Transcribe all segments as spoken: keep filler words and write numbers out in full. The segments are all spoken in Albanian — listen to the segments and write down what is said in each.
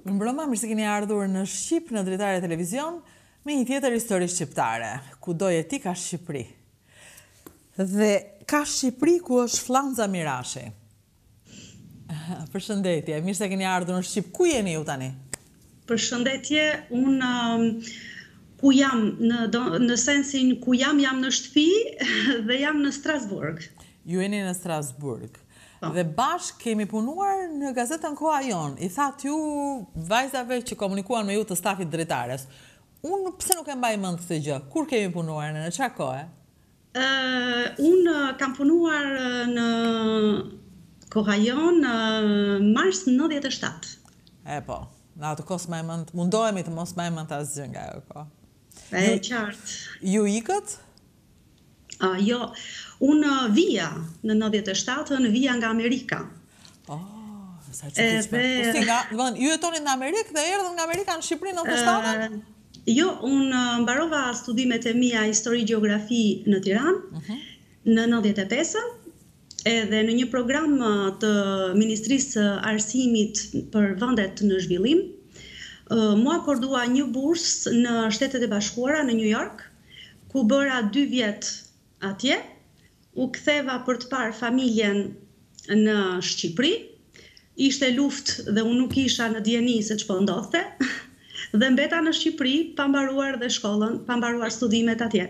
Mbrëma, mirë se keni ardhur në Shqip, në Dritare Televizion, me një tjetër histori shqiptare. Kudo je ti ka Shqipëri. Dhe ka Shqipëri ku është Fllanza Mirashi. Përshëndetje, mirë se keni ardhur në Shqip. Ku jeni ju tani? Përshëndetje, unë um, ku jam, në, në sensin ku jam, jam në shtëpi dhe jam në Strasburg. Ju jeni në Strasburg. Dhe bashkë kemi punuar në gazetën Koha Jon. I thatë ju vajzave që komunikuan me ju të stafit dritares. Unë pse nuk e mbaj mend këtë gjë? Kur kemi punuar, në çfarë kohe? Uh, unë kam punuar në Koha Jon në mars nëntëdhjetë e shtatë. E po, në atë kohë s'mbaj mend, mundohemi të mos mbaj mend asgjë nga ajo kohë. E qartë. Ju ikët? Uh, jo, unë vija në nëntëdhjetë e shtatë, në vija nga Amerika. Oh, sa çuditshme. Po si nga, domethënë, ju jetonit në Amerikë dhe erdhën nga Amerika në Shqipëri në nëntëdhjetë e shtatën? Uh, jo, unë mbarova studimet e mia histori gjeografi në Tiranë, uh -huh. në nëntëdhjetë e pesën, edhe në një program të Ministrisë Arsimit për vendet në zhvillim, uh, mua akordua një bursë në Shtetet e Bashkuara në New York, ku bëra dy vjet atje, u ktheva për të parë familjen në Shqipëri, ishte luftë dhe unë nuk isha në dieni se ç'po ndodhte, dhe mbeta në Shqipëri pa mbaruar dhe shkollën, pa mbaruar studimet atje.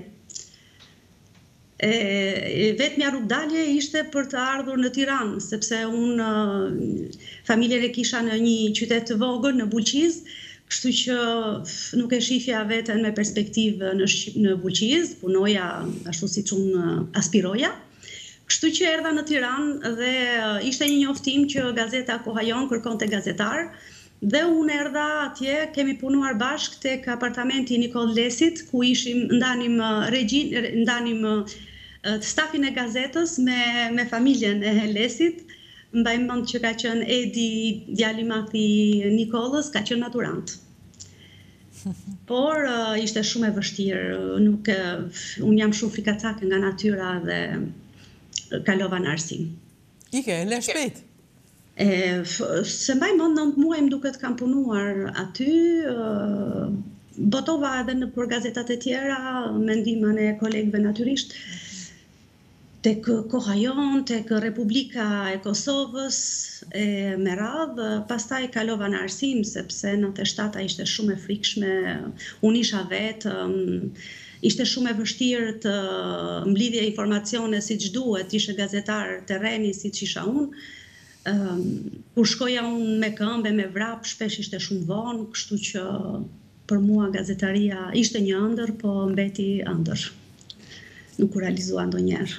E, vetmja rrugdalje ishte për të ardhur në Tiranë, sepse unë familjen e kisha në një qytet të vogël, në Bulqiz, kështu që nuk e shifja veten me perspektivë në, në Bulqiz, punoja ashtu siç unë aspiroja. Kështu që erdha në Tiranë dhe ishte një njoftim që gazeta Koha Jon kërkonte gazetar, dhe unë erdha atje, kemi punuar bashkë tek apartamenti Nikol Lesit, ku ishim ndanim regjin, ndanim stafin e gazetës me, me familjen e Lesit. Mbaj mend që ka qenë Edi, djali i madh i Nikolës, ka qenë maturant. Por uh, ishte shumë e vështirë, nuk unë jam shumë frikacake nga natyra dhe kalova në arsim. Ike, le shpejt. E, se mbaj mend nëntë muaj më duket kam punuar aty, uh, botova edhe në për gazetat e tjera, me ndihmën e kolegëve natyrisht, tek Koha Jon, tek Republika e Kosovës, e me radhë, pastaj kalova në arsim, sepse nëntëdhjetë e shtata ishte shumë e frikshme, unë isha vetë, um, ishte shumë e vështirë të mblidhje informacione siç duhet, ishe gazetar terreni siç isha unë. Um, kur shkoja unë me këmbë, me vrap, shpesh ishte shumë vonë, kështu që për mua gazetaria ishte një ëndër, po mbeti ëndër. Nuk u realizua ndonjëherë.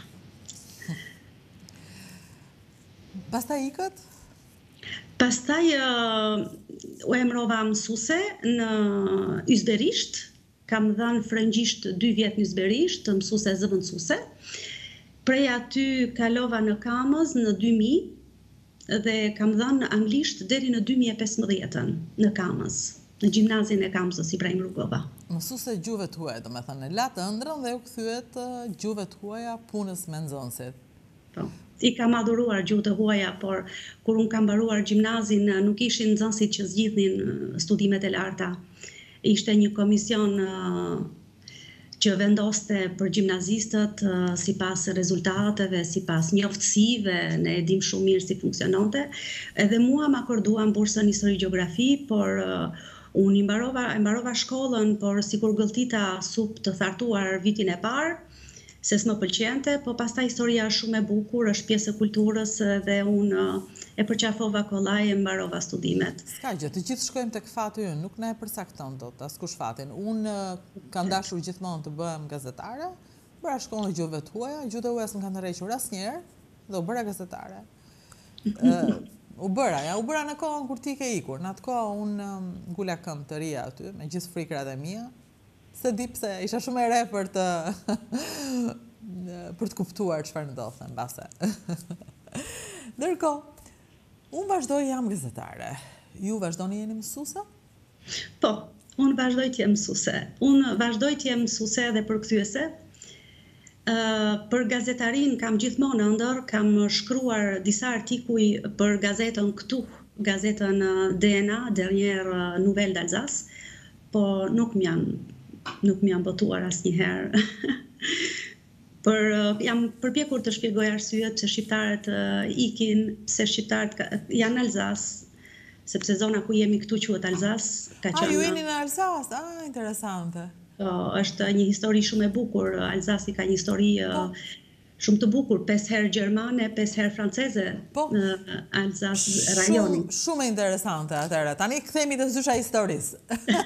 Pastaj ikët? Pastaj uh, u emrova mësuese në yzberisht, kam dhënë frëngjisht dy vjet në yzberisht, mësuese zëvendësuese. Prej aty kalova në Kamës në dy mijë dhe kam dhënë anglisht deri në dy mijë e pesëmbëdhjetë në Kamës, në gjimnazin e Kamës Ibrahim Rugova. Mësuese gjuhëve të huaja, domethënë la të ëndrrën dhe u kthyet gjuhëve të huaja punës me nxënësit. Po. I kam adhuruar gjuhë të huaja, por kur unë kam mbaruar gjimnazin, nuk ishin nxënësit që zgjidhnin studimet e larta. Ishte një komision uh, që vendoste për gjimnazistët uh, sipas rezultateve, sipas njoftësive, ne e dim shumë mirë si funksiononte. Edhe mua më akorduan bursën histori gjeografi, por uh, unë i mbarova, e mbarova shkollën, por sikur gëlltita sup të thartuar vitin e parë, se s'më pëlqente, po pastaj historia është shumë e bukur, është pjesë e kulturës dhe unë e përqafova kollaj e mbarova studimet. Ska gjë, të gjithë shkojmë tek fati ynë, nuk na e përcakton dot askush fatin. Unë kam dashur gjithmonë të bëhem gazetare, bëra shkollën e gjuhëve të huaja, gjuhët e huaja s'm kanë tërhequr asnjëherë dhe u bëra gazetare. uh, u bëra, ja, u bëra në kohën kur ti ke ikur. Në atë kohë unë ngula këmbë të rija aty, me gjithë frikrat e mia. Se di pse, isha shumë e re për të për të kuptuar çfarë ndodhte mbase. Ndërkohë, unë vazhdoj jam gazetare. Ju vazhdoni jeni mësuese? Po, unë vazhdoj të jem mësuese. Unë vazhdoj të jem mësuese dhe përkthyese. Uh, për gazetarin kam gjithmonë ëndër, kam shkruar disa artikuj për gazetën këtu gazetën D N A, Dernière Nouvelle d'Alsace, po nuk më janë nuk më janë botuar asnjëherë. Për jam përpjekur të shpjegoj arsyet se shqiptarët ikin, se shqiptarët janë në Alsace, sepse zona ku jemi këtu quhet Alsace, ka qenë. A ju jeni në Alsace? Ah, interesante. Po, është një histori shumë e bukur. Alsaci ka një histori po. Shumë të bukur, pesë herë gjermane, pesë herë franceze po. Në Alsace rajonin. Shumë, shumë interesante atëherë. Tani kthehemi të zysha historisë.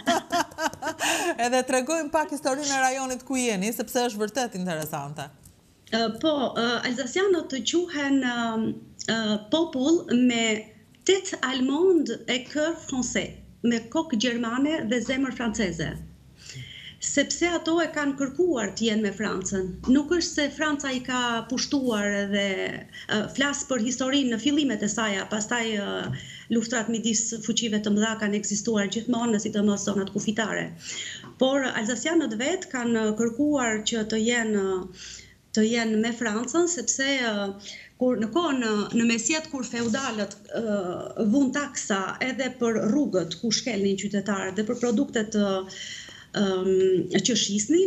Edhe tregojmë pak historinë e rajonit ku jeni, sepse është vërtet interesante. Uh, po, uh, Alsacianët të quhen uh, uh, popull me tet almond e kër francez, me kokë gjermane dhe zemër franceze. Sepse ato e kanë kërkuar të jenë me Francën. Nuk është se Franca i ka pushtuar dhe uh, flas për historinë në fillimet e saj, pastaj uh, luftrat midis fuqive të mëdha kanë ekzistuar gjithmonë, sidomos zonat kufitare. Por alzacianët vetë kanë kërkuar që të jenë të jenë me Francën, sepse uh, kur në kohën në mesjet kur feudalët uh, vun taksa edhe për rrugët ku shkelnin qytetarët dhe për produktet uh, Um, që shisnin,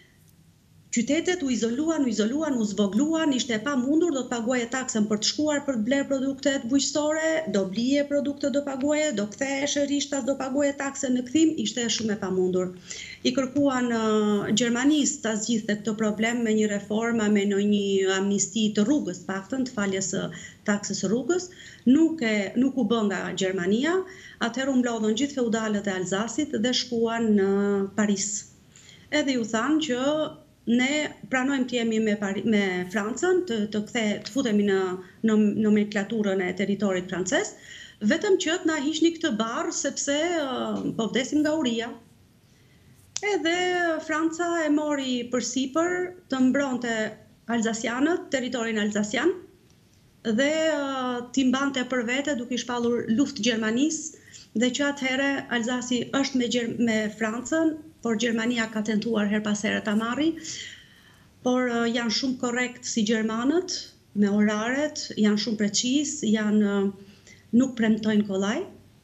qytetet u izoluan, u izoluan, u zvogluan, ishte e pa mundur, do të paguaje taksën për të shkuar për të bler produktet bujqësore, do blije produktet do paguaje, do kthehesh rishtas, do paguaje taksën në kthim, ishte shumë e pa mundur. I kërkuan uh, Gjermanisë ta zgjidhte këtë problem me një reforma, me në një amnisti të rrugës, paktën të faljes së taksës së rrugës, nuk, e, nuk u bë nga Gjermania. Atëherë u mblodhën gjithë feudalët e Alzacit dhe shkuan në Paris. Edhe ju thanë që ne pranojmë të jemi me, Pari, me Francën, të, të, kthe, të futemi në, në nomenklaturën e territorit francez, vetëm që të na hiqni këtë barë sepse uh, po vdesim nga uria. Edhe Franca e mori përsipër të mbronte alzacianët, territorin alzacian, dhe uh, t'i mbante për vete duke i shpallur luftë Gjermanisë, dhe që atëhere Alzaci është me, me Francën, por Gjermania ka tentuar her pas here ta marri, por uh, janë shumë korrekt si gjermanët, me oraret, janë shumë precis, janë, uh, nuk premtojnë kollaj,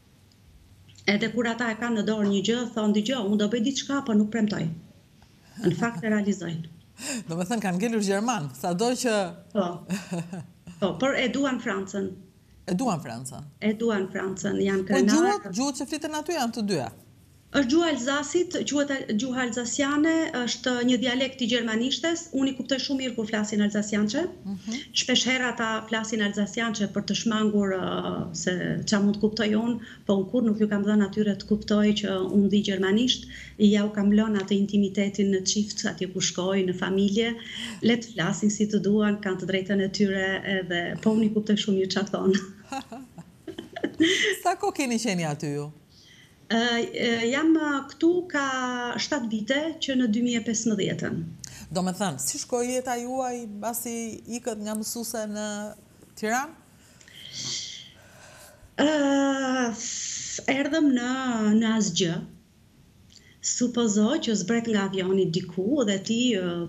edhe kur ata e kanë në dorë një gjë, thonë dëgjoj, unë do bëj diçka, por nuk premtoj. Në fakt e realizojnë. Do me thënë kanë ngelur gjerman, sado që... Po, po, por e duan Francën. E duan Francën? E duan Francën, janë krenarë. Po gjuhët, gjuhët që fliten aty janë të dyja? është gjuha Alzacit, gjuha alzaciane, është një dialekt i gjermanishtes, unë i kuptoj shumë mirë kur flasin alzaciançe, mm -hmm. Shpesh herë ata flasin alzaciançe për të shmangur uh, se qa mund të kuptoj unë, po unë kur nuk ju kam dhënë atyre të kuptoj që unë di gjermanisht, ja u kam lënë atë intimitetin në çift, atje ku shkoj, në familje, le të flasin si të duan, kanë të drejtën e tyre, edhe po unë i kuptoj shumë mirë çfarë thonë. Sa ko keni qeni aty ju? Uh, jam këtu ka shtatë vite që në dy mijë e pesëmbëdhjetë. Do me thënë, si shkoj jeta juaj basi ikët nga mësuse në Tiranë? Uh, erdhëm në, në asgjë. Supozo që zbret nga avioni diku dhe ti uh,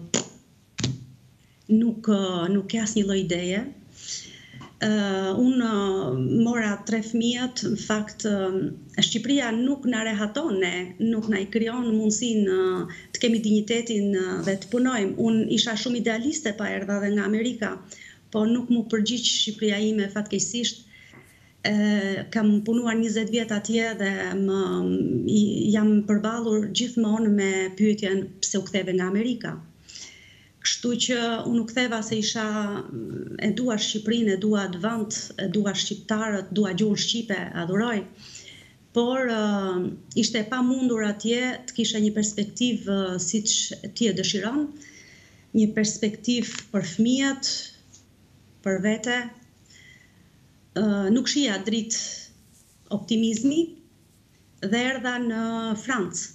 nuk, uh, nuk ke asnjë lloj ideje. Uh, unë uh, mora tre fëmijët, në fakt uh, Shqipëria nuk na rehaton ne, nuk na i krijon mundësinë uh, të kemi dinjitetin uh, dhe të punojmë. Unë isha shumë idealiste pa erdha dhe nga Amerika, po nuk mu përgjigj Shqipëria ime fatkeqësisht. Uh, kam punuar njëzet vjet atje dhe më, jam përballur gjithmonë me pyetjen pse u ktheve nga Amerika. Kështu që unë u ktheva se isha, e dua Shqipërinë, e dua atë vend, e dua shqiptarët, dua gjuhën shqipe, adhuroj. Por uh, ishte e pamundur atje të kisha një perspektivë uh, siç ti e dëshiron, një perspektivë për fëmijët, për vete. Uh, nuk shija dritë optimizmi dhe erdha në Francë.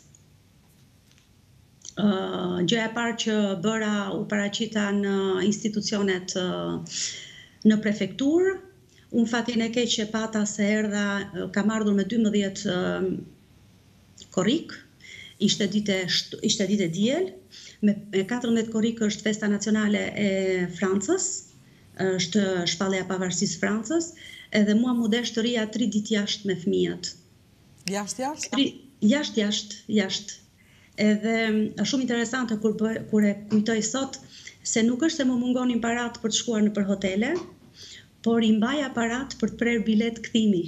Uh, gjëja e parë që bëra u paraqita në institucionet uh, në prefekturë. Unë fatin e keq që pata se erdha, uh, kam ardhur me dymbëdhjetë uh, korrik, ishte dite, ishte dite diel, me, me katërmbëdhjetë korrik është festa nacionale e Francës, është shpallja e pavarësisë Francës, edhe mua mu desh të rija tri ditë jashtë me fëmijët. Jashtë, jashtë? Jashtë, jashtë, jashtë. Edhe është shumë interesante kur, kur e kujtoj sot, se nuk është se më mungonin parat për të shkuar në për hotele, por i mbaj aparat për të prerë bilet kthimi.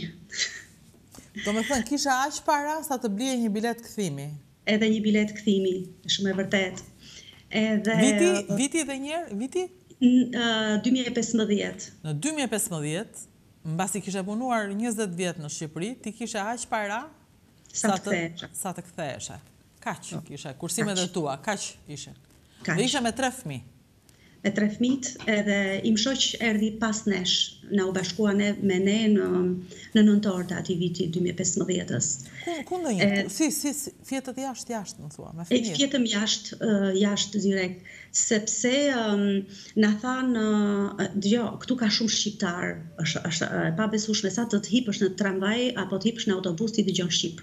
Do me thënë, kisha aq para sa të blije një bilet kthimi? Edhe një bilet kthimi, shumë e vërtet. Edhe, viti, viti dhe njerë, viti? Në dy mijë e pesëmbëdhjetë. Në dy mijë e pesëmbëdhjetë, mbasi kishe punuar njëzet vjetë në Shqipëri, ti kishe aq para sa të ktheheshe. Sa të ktheheshe. Kaq kishe, kursimet e tua, kaq ishe. Kaq. Dhe ishe me tre fëmijë. Me tre fëmijët, edhe im shoq erdhi pas nesh, na u bashkua ne, me ne në, në nëntor të ati viti dy mijë e pesëmbëdhjetës. Ku, ku në një? Si, si, si, fjetët jashtë, jashtë, më thua, me E fëmijët? fjetëm jashtë, uh, jashtë direkt, sepse um, na thanë, uh, djo, këtu ka shumë shqiptar, është, është uh, pa besueshme sa të të hipësh në tramvaj apo të hipësh në autobus ti dëgjon shqip.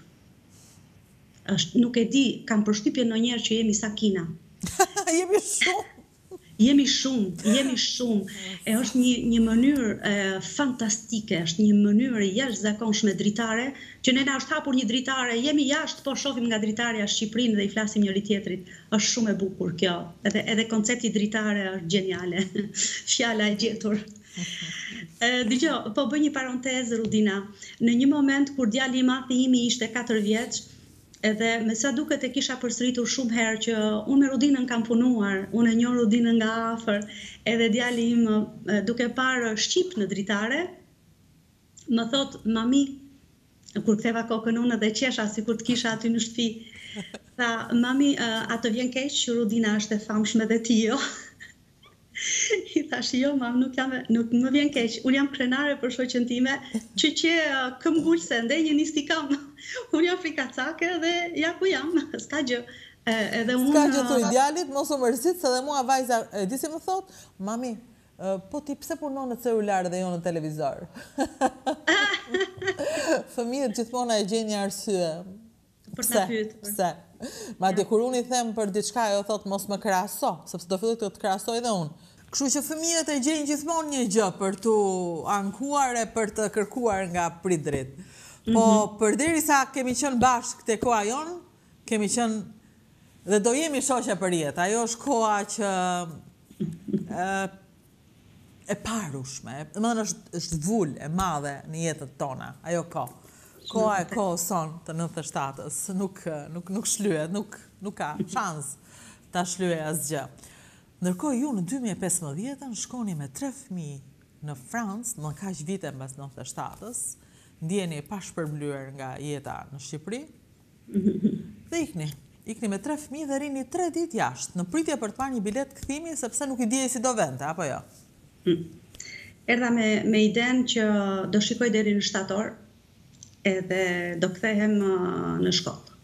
Është, nuk e di, kam përshtypjen ndonjëherë që jemi sa Kina. Jemi shumë. Jemi shumë, jemi shumë. E është një, një mënyrë e, fantastike, është një mënyrë jashtëzakonshme dritare, që ne na është hapur një dritare, jemi jashtë, po shohim nga dritarja Shqipërinë dhe i flasim njëri tjetrit. Është shumë e bukur kjo. Edhe, edhe koncepti dritare është geniale. Fjala e gjetur. Dëgjoj, po bëj një parantezë, Rudina. Në një moment kur djali i madh i imi ishte katër vjeç, edhe me sa duket e kisha përsëritur shumë herë që unë me Rudinën kam punuar, unë e njoh Rudinën nga afër, edhe djali im duke parë shqip në dritare, më thot, mami, kur ktheva kokën unë dhe qesha si kur të kisha aty në shtëpi, tha, mami, a të vjen keq që Rudina është e famshme dhe ti jo? I thash, jo, mam, nuk, jam, nuk më vjen keq. Unë jam krenare për shoqen time, që që këm gullse, ndë një nisti kam. Unë jam frikacake dhe ja ku jam, s'ka gjë. Edhe unë... S'ka gjë të idealit, mos u mërzit, se dhe mua vajza, e di si më thot, mami, po ti pse punon në celular dhe jo në televizor? Fëmijët gjithmona e gjenjë arsye. Për të pyet. Pse? Ma di kur unë i them për diçka, jo thot mos më krahaso, sepse do filloj të të krahasoj dhe unë. Kështu që fëmijët e gjejnë gjithmonë një gjë për të ankuar e për të kërkuar nga prindrit. Po mm -hmm. përderisa kemi qenë bashkë te koha jon, kemi qenë dhe do jemi shoqe për jetë. Ajo është koha që e, e parushme, domethënë është është vull e madhe në jetën tona, ajo kohë. Koha e kohës son të nëntëdhjetë e shtatës, nuk, nuk, nuk shlyhet, nuk, nuk ka shans ta shlyhe asgjë. Ndërkohë ju në dy mijë e pesëmbëdhjetë shkoni me tre fëmijë në Francë, në kaq vite mbas nëntëdhjetë e shtatës, ndjeni pa shpërblyer nga jeta në Shqipëri, dhe ikni. Ikni me tre fëmijë dhe rini tre ditë jashtë, në pritje për të marrë një bilet kthimi, sepse nuk i dijej si do vente, apo jo? Erdha me, me idenë që do shikoj deri në shtator, edhe do kthehem në shkollë.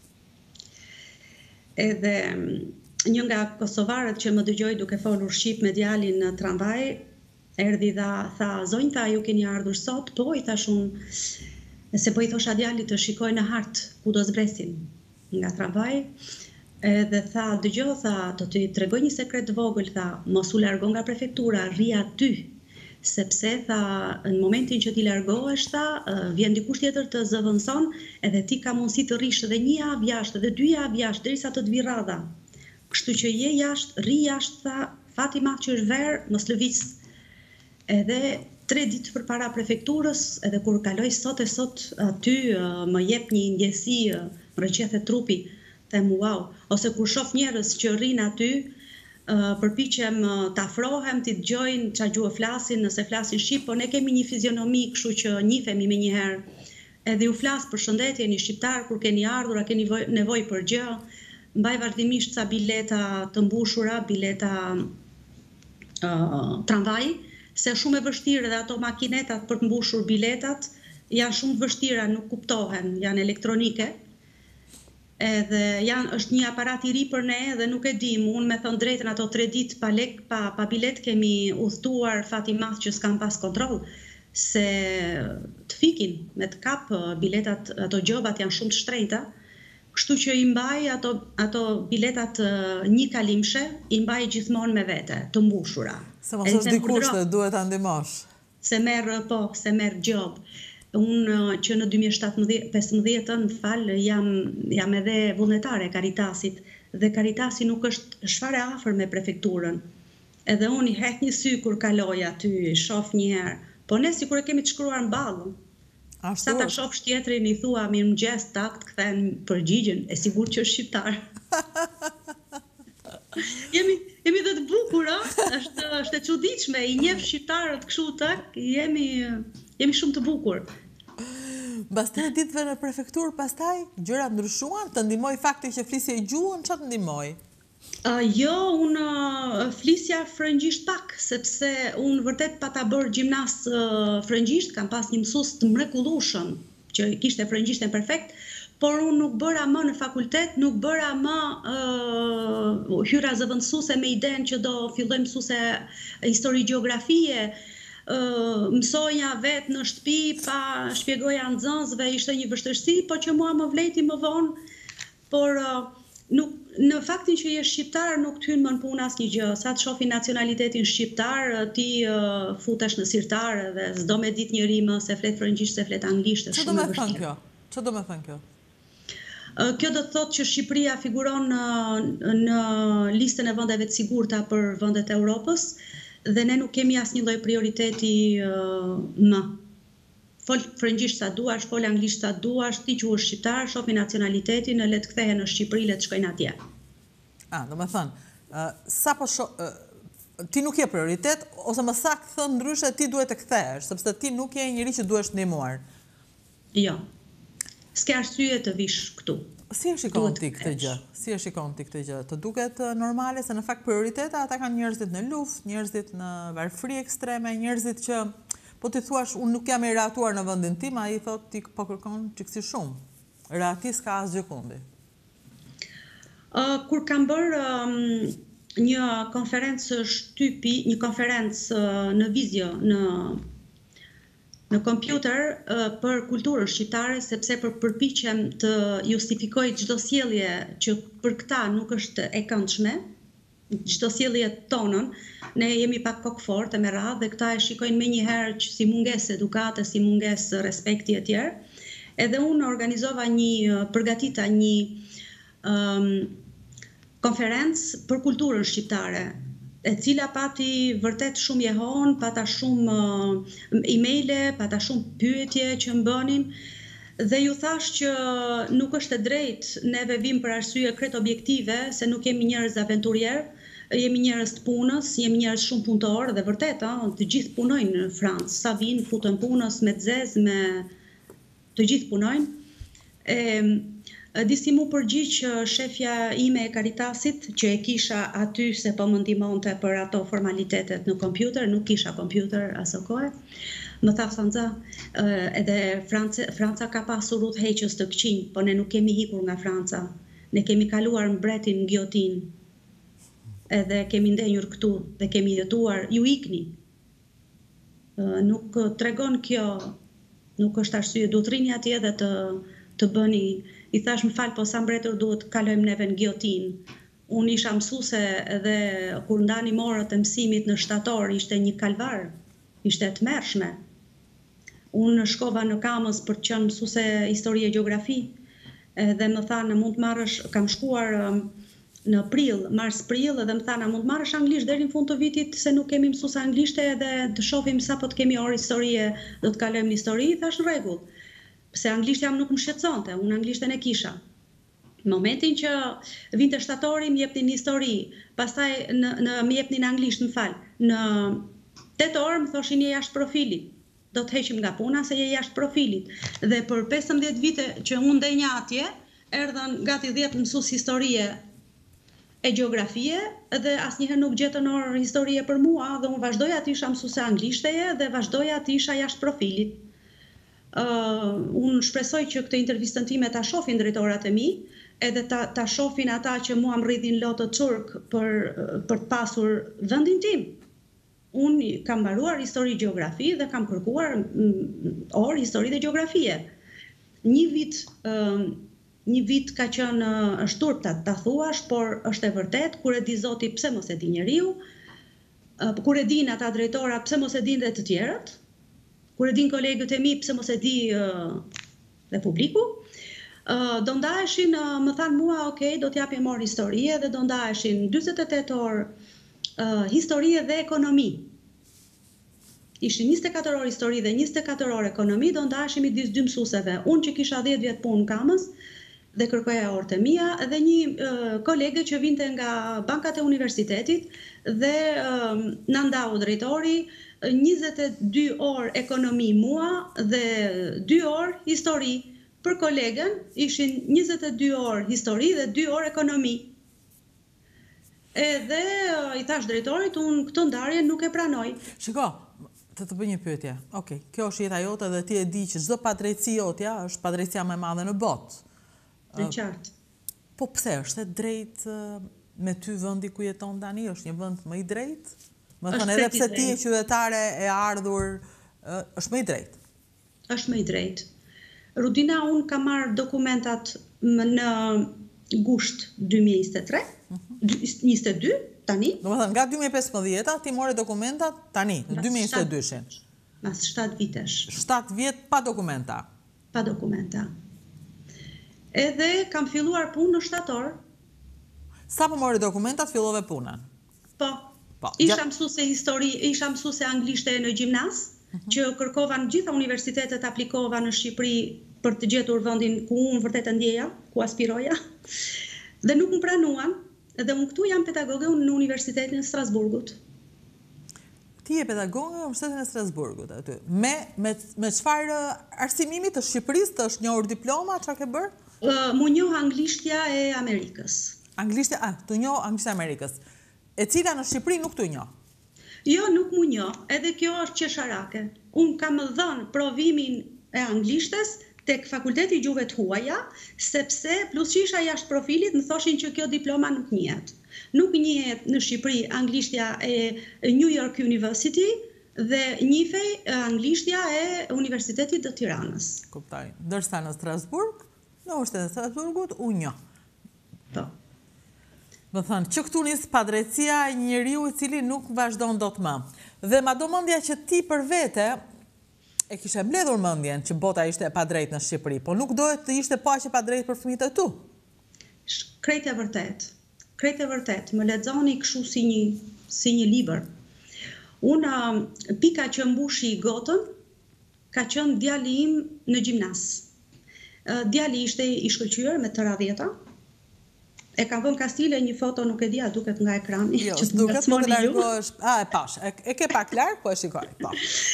Edhe një nga kosovarët që më dëgjoi duke folur shqip me djalin në tramvaj, erdhi dha, tha, zonjë, tha, ju keni ardhur sot? Po, i thash unë, se po i thosha djalit të shikoj në hartë ku do zbresin nga tramvaj, edhe tha, dëgjoj, tha, do t'i tregoj një sekret të vogël, tha, mos u largo nga prefektura, rri aty, sepse tha, në momentin që ti largohesh, tha, vjen dikush tjetër të zëvendëson, edhe ti ka mundësi të rrish edhe një javë jashtë, edhe dy javë jashtë, derisa të të vi radha. Kështu që je jashtë, rri jashtë, tha, fati madh që është verë, mos lëviz. Edhe tre ditë përpara prefekturës, edhe kur kaloj sot e sot aty, më jep një ndjesi, më rëqethe trupi, them wow, ose kur shoh njerëz që rrin aty, përpiqem të afrohem, t'i dëgjojnë çfarë gjuhë flasin, nëse flasin shqip, po ne kemi një fizionomi, kështu që njihemi me njëherë. Edhe u flas për shëndetje, jeni shqiptar, kur keni ardhur, a keni nevojë për gjë, mbaj vazhdimisht ca bileta të mbushura, bileta uh, tramvaji, se shumë e vështirë dhe ato makinetat për të mbushur biletat janë shumë të vështira, nuk kuptohen, janë elektronike. Edhe janë, është një aparat i ri për ne dhe nuk e dim, unë me thënë drejtën ato tre ditë pa lek, pa, pa bilet kemi udhëtuar fati madh që s'kam pas kontroll, se të fikin me të kap biletat, ato gjobat janë shumë të shtrenjta, kështu që i mbaj ato, ato biletat një kalimshe, i mbaj gjithmonë me vete, të mbushura. Se mos është dikush të duhet ta ndihmosh. Se merr po, se merr job. Unë që në dy mijë e pesëmbëdhjetë, më fal, jam jam edhe vullnetare e Caritasit dhe Caritasi nuk është shfare afër me prefekturën. Edhe unë i hek një sy kur kaloj aty, shoh një herë. Po ne sikur e kemi të shkruar në ballë. Sa ta shoh tjetrin i thua mirëmëngjes, takt, kthen përgjigjen, e sigurt që është shqiptar. Jemi jemi dhe të bukur, ëh? Është është e çuditshme, i njeh shqiptarët kështu tak, jemi jemi shumë të bukur. Mbas tre ditëve në prefekturë, pastaj gjërat ndryshuan, të ndihmoi fakti që flisje gjuhën, çfarë të ndihmoi? Uh, jo, unë uh, flisja frëngjisht pak, sepse unë vërtet pa ta bërë gjimnast uh, frëngjisht, kam pas një mësues të mrekullueshëm që kishte frëngjishten perfekt, por unë nuk bëra më në fakultet, nuk bëra më uh, hyra zëvendësuese me idenë që do filloj mësuese histori gjeografie. Uh, mësoja vetë në shtëpi, pa shpjegoja nxënësve, ishte një vështirësi, po që mua më vleti më vonë, por uh, nuk, në faktin që je shqiptar nuk të hyn më në punë asnjë gjë. Sa të shofi nacionalitetin shqiptar, ti uh, futesh në sirtar dhe s'do me ditë njëri më se flet frëngjisht, se flet anglisht. Ço do me thënë kjo? Ço do me thënë kjo? Uh, kjo do të thotë që Shqipëria figuron në, në listën e vendeve të sigurta për vendet e Europës, dhe ne nuk kemi asnjë lloj prioriteti uh, më. Fol frëngjisht sa duash, fol anglisht sa duash, ti quhesh shqiptar, shofi nacionalitetin, le të kthehen në Shqipëri, le të shkojnë atje. Ah, do të thënë, uh, sa po shoh, uh, ti nuk je prioritet, ose më saktë thënë ndryshe, ti duhet të kthehesh, sepse ti nuk je njëri që duhesh ndihmuar. Jo. S'ka arsye të vish këtu. Si e shikon ti këtë gjë? Si e shikon ti këtë gjë? Të duket normale se në fakt prioriteta ata kanë njerëzit në luftë, njerëzit në varfëri ekstreme, njerëzit që po ti thuash unë nuk jam i ratuar në vendin tim, ai thotë ti po kërkon çiksi shumë. Rati s'ka asgjë kundi. Uh, kur kam bërë um, një konferencë shtypi, një konferencë uh, në vizio në në kompjuter uh, për kulturën shqiptare, sepse për përpiqem të justifikoj çdo sjellje që për këta nuk është e këndshme, çdo sjellje tonën, ne jemi pak kokfort e me radhë dhe këta e shikojnë menjëherë që si mungesë edukate, si mungesë respekti e tjerë. Edhe unë organizova një, përgatita një um, konferencë për kulturën shqiptare, e cila pati vërtet shumë jehon, pata shumë uh, e-maile, pata shumë pyetje që më bënin, dhe ju thash që nuk është e drejtë neve vim për arsye krejt objektive, se nuk jemi njerëz aventurier, jemi njerëz të punës, jemi njerëz shumë punëtor, dhe vërtet, a, të gjithë punojnë në Francë, sa vinë, futën punës, me të zezë, me të gjithë punojnë. E, Disi mu përgjigj shefja ime e Caritasit, që e kisha aty se po më ndihmonte për ato formalitetet në kompjuter, nuk kisha kompjuter aso kohë. Më tha Sanza, edhe Franca, Franca ka pasur udhëheqës të këqinj, po ne nuk kemi hikur nga Franca. Ne kemi kaluar mbretin në gjotin. Edhe kemi ndenjur këtu dhe kemi jetuar, ju ikni. Nuk tregon kjo, nuk është arsye, duhet rrini atje dhe të të bëni. I thash më fal, po sa mbretër duhet kalojmë neve në gjotin. Unë isha mësuese dhe kur ndani morët e mësimit në shtator, ishte një kalvar, ishte e tmerrshme. Unë shkova në Kamës për të qenë mësuese histori e gjeografi, dhe më thanë, mund të marrësh, kam shkuar në prill, mars-prill, dhe më thanë, mund të marrësh anglisht deri në fund të vitit, se nuk kemi mësuese anglishte, dhe të shohim sa po të kemi orë historie, do të kalojmë në histori, thash në rregull. Se anglisht jam nuk më shqetësonte, unë anglishten e kisha. Në momentin që vinte shtatori, më jepnin histori, pastaj në, në më jepnin anglisht, më fal. Në tetë orë më thoshin je jashtë profilit. Do të heqim nga puna se je jashtë profilit. Dhe për pesëmbëdhjetë vite që unë ndenja atje, erdhën gati dhjetë mësues historie e gjeografie dhe asnjëherë nuk gjetën orë historie për mua, dhe unë vazhdoja të isha mësuese anglishteje dhe vazhdoja të isha jashtë profilit. Uh, unë shpresoj që këtë intervistën time ta shohin drejtorat e mi, edhe ta, ta shohin ata që mua më rridhin lotë turk për, për të pasur vendin tim. Unë kam mbaruar histori gjeografi dhe kam kërkuar mm, orë histori dhe gjeografie. Një vit, uh, një vit ka qenë uh, shturp ta, ta thuash, por është e vërtet, kur e di Zoti pse mos e di njeriu, kur e din ata drejtorat, pse mos e din dhe të tjerët, kur e din kolegët e mi, pse mos e di dhe publiku, do ndaheshin, më thanë mua, ok, do t'japim orë historie dhe do ndaheshin njëzet e tetë orë historie dhe ekonomi. Ishin njëzet e katër orë histori dhe njëzet e katër orë ekonomi, do ndaheshim i disë dy mësuseve. Unë që kisha dhjetë vjetë punë në Kamës dhe kërkoja orët e mia, dhe një uh, kolege që vinte nga bankat e universitetit dhe uh, në ndau drejtori njëzet e dy orë ekonomi mua dhe dy orë histori. Për kolegen ishin njëzet e dy orë histori dhe dy orë ekonomi. Edhe uh, i thash drejtorit, unë këtë ndarje nuk e pranoj. Shiko, të të bëj një pyetje. Okej, kjo është jeta jote dhe ti e di që çdo padrejtësi jotja është padrejtësia më e madhe në botë. Në qartë. Po pse është e drejtë me ty vendi ku jeton tani, është një vend më i drejtë? Më thënë edhe pse ti je qytetare e ardhur, është më i drejtë. Është më i drejtë. Rudina, unë kam marrë dokumentat në gusht dy mijë e njëzet e tre, njëzet e dy, tani. Do më thënë, nga dy mijë e pesëmbëdhjetë ti more dokumentat tani, në dy mijë e njëzet e dy-shin. Mas shtatë vitesh. shtatë vjet pa dokumenta. Pa dokumenta. Edhe kam filluar punë në shtator. Sa po more dokumentat, fillove punën? Po. po. Isha mësuese histori, isha mësuese anglishte në gjimnaz, uh -huh. që kërkova në gjitha universitetet, aplikova në Shqipëri për të gjetur vendin ku unë vërtet e ndjeja, ku aspiroja. Dhe nuk më pranuan, dhe unë këtu jam pedagoge unë në Universitetin e Strasburgut. Ti je pedagoge në Universitetin e Strasburgut aty. Me me me çfarë arsimimi të Shqipërisë, të është njohur diploma, çka ke bër? Uh, mu njoh anglishtja e Amerikës. Anglishtja, ah, të njoh anglishtja e Amerikës. E cila në Shqipëri nuk të njoh. Jo, nuk mu njoh, edhe kjo është qesharake. Unë kam dhënë provimin e anglishtes tek Fakulteti i Gjuhëve të Huaja, sepse plus që isha jashtë profilit, më thoshin që kjo diploma nuk njihet. Nuk njihet në Shqipëri anglishtja e New York University dhe njihej anglishtja e Universitetit të Tiranës. Kuptoj. Ndërsa në Strasburg, në Universitetin e Strasburgut u njoh. Po. Më thënë, që këtu nis padrejtësia e njeriu i cili nuk vazhdon dot më. Dhe ma do mendja që ti për vete e kishe mbledhur mendjen që bota ishte e padrejtë në Shqipëri, po nuk dohet të ishte pa që padrejtë për fëmijët e tu. Krejt e vërtet. Krejt e vërtet. Më lexoni kështu si një si një libër. Unë pika që mbushi gotën ka qenë djali im në gjimnaz. Djali ishte i shkëlqyer me tëra dhjeta. E kam vënë kastile një foto, nuk e dia, duket nga ekrani. Jo, duket më të largohesh. Ah, e pash. E, e ke pak larg, po e shikoj. Po.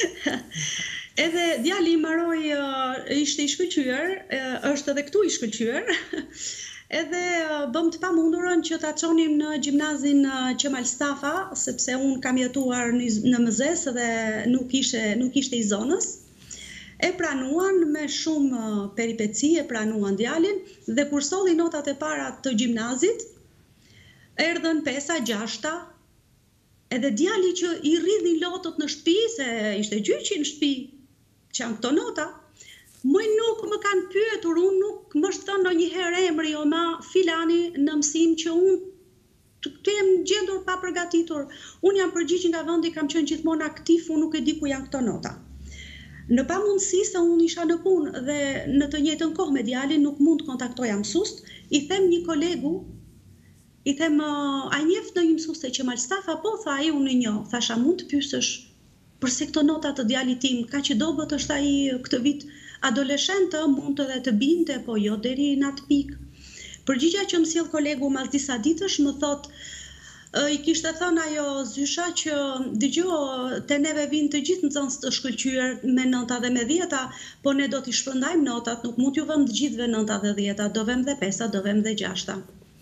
Edhe djali i mbaroi ishte i shkëlqyer, është edhe këtu i shkëlqyer. Edhe bëm të pamundurën që ta çonim në gjimnazin Qemal Stafa, sepse unë kam jetuar në Mëzes dhe nuk ishte nuk ishte i zonës. E pranuan me shumë peripeci, e pranuan djalin dhe kur solli notat e para të gjimnazit, erdhën pesa, gjashta, edhe djali që i rridhin lotët në shtëpi, se ishte gjyqi në shtëpi, që janë këto nota, më nuk më kanë pyetur, unë nuk më është thënë ndonjëherë emri o ma filani në mësim që unë të jem gjendur pa përgatitur. Unë jam përgjigj nga vendi, kam qenë gjithmonë aktiv, unë nuk e di ku janë këto nota. Në pamundësi se unë isha në punë dhe në të njëjtën kohë me djalin nuk mund të kontaktoja mësust, i them një kolegu, i them, a njeh në një mësues të Qemal Stafa? Po, tha ai, unë e njoh. Thasha, mund të pyesësh përse këto nota të djalit tim, kaq i dobët është ai këtë vit adoleshentë, mund edhe të binte, po jo deri në atë pikë. Përgjigja që më sjell kolegu mas disa ditësh më thotë, i kishte thënë ajo Zysha që dëgjoj, te neve vinë të gjithë nxënës të shkëlqyer me nënta dhe me dhjeta, po ne do t'i shpërndajmë notat, nuk mund t'ju vëm të gjithëve nënta dhe dhjeta, do vëm dhe pesa, do vëm dhe gjashta.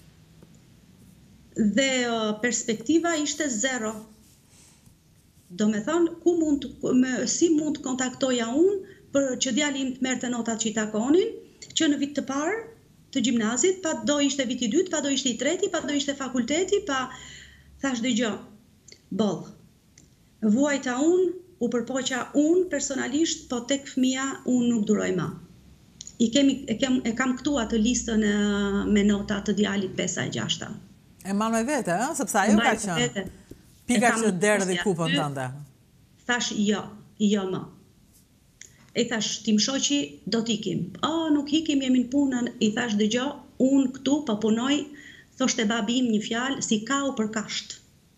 Dhe perspektiva ishte zero. Do me thonë, ku mund të, me, si mund të kontaktoja unë për që djali im të merrte notat që i takonin, që në vit të parë të gjimnazit, pa do ishte viti i dytë, pa do ishte i treti, pa do ishte fakulteti, pa thash dëgjoj, boll. Vuajta unë, u përpoqa unë personalisht, po tek fëmia unë nuk duroj më. I kemi e kem e kam këtu atë listën e, me nota të djalit pesa e gjashta. E mban me vete, ëh, sepse ajo ka qenë. Pika që derë dhe kupën tënde. Thash jo, jo më. E thash, tim shoqi, do t'ikim. O, nuk ikim, jemi në punën. I thash, dëgjo, unë këtu po punoj, thoshte babi im një fjalë, si kau për kasht.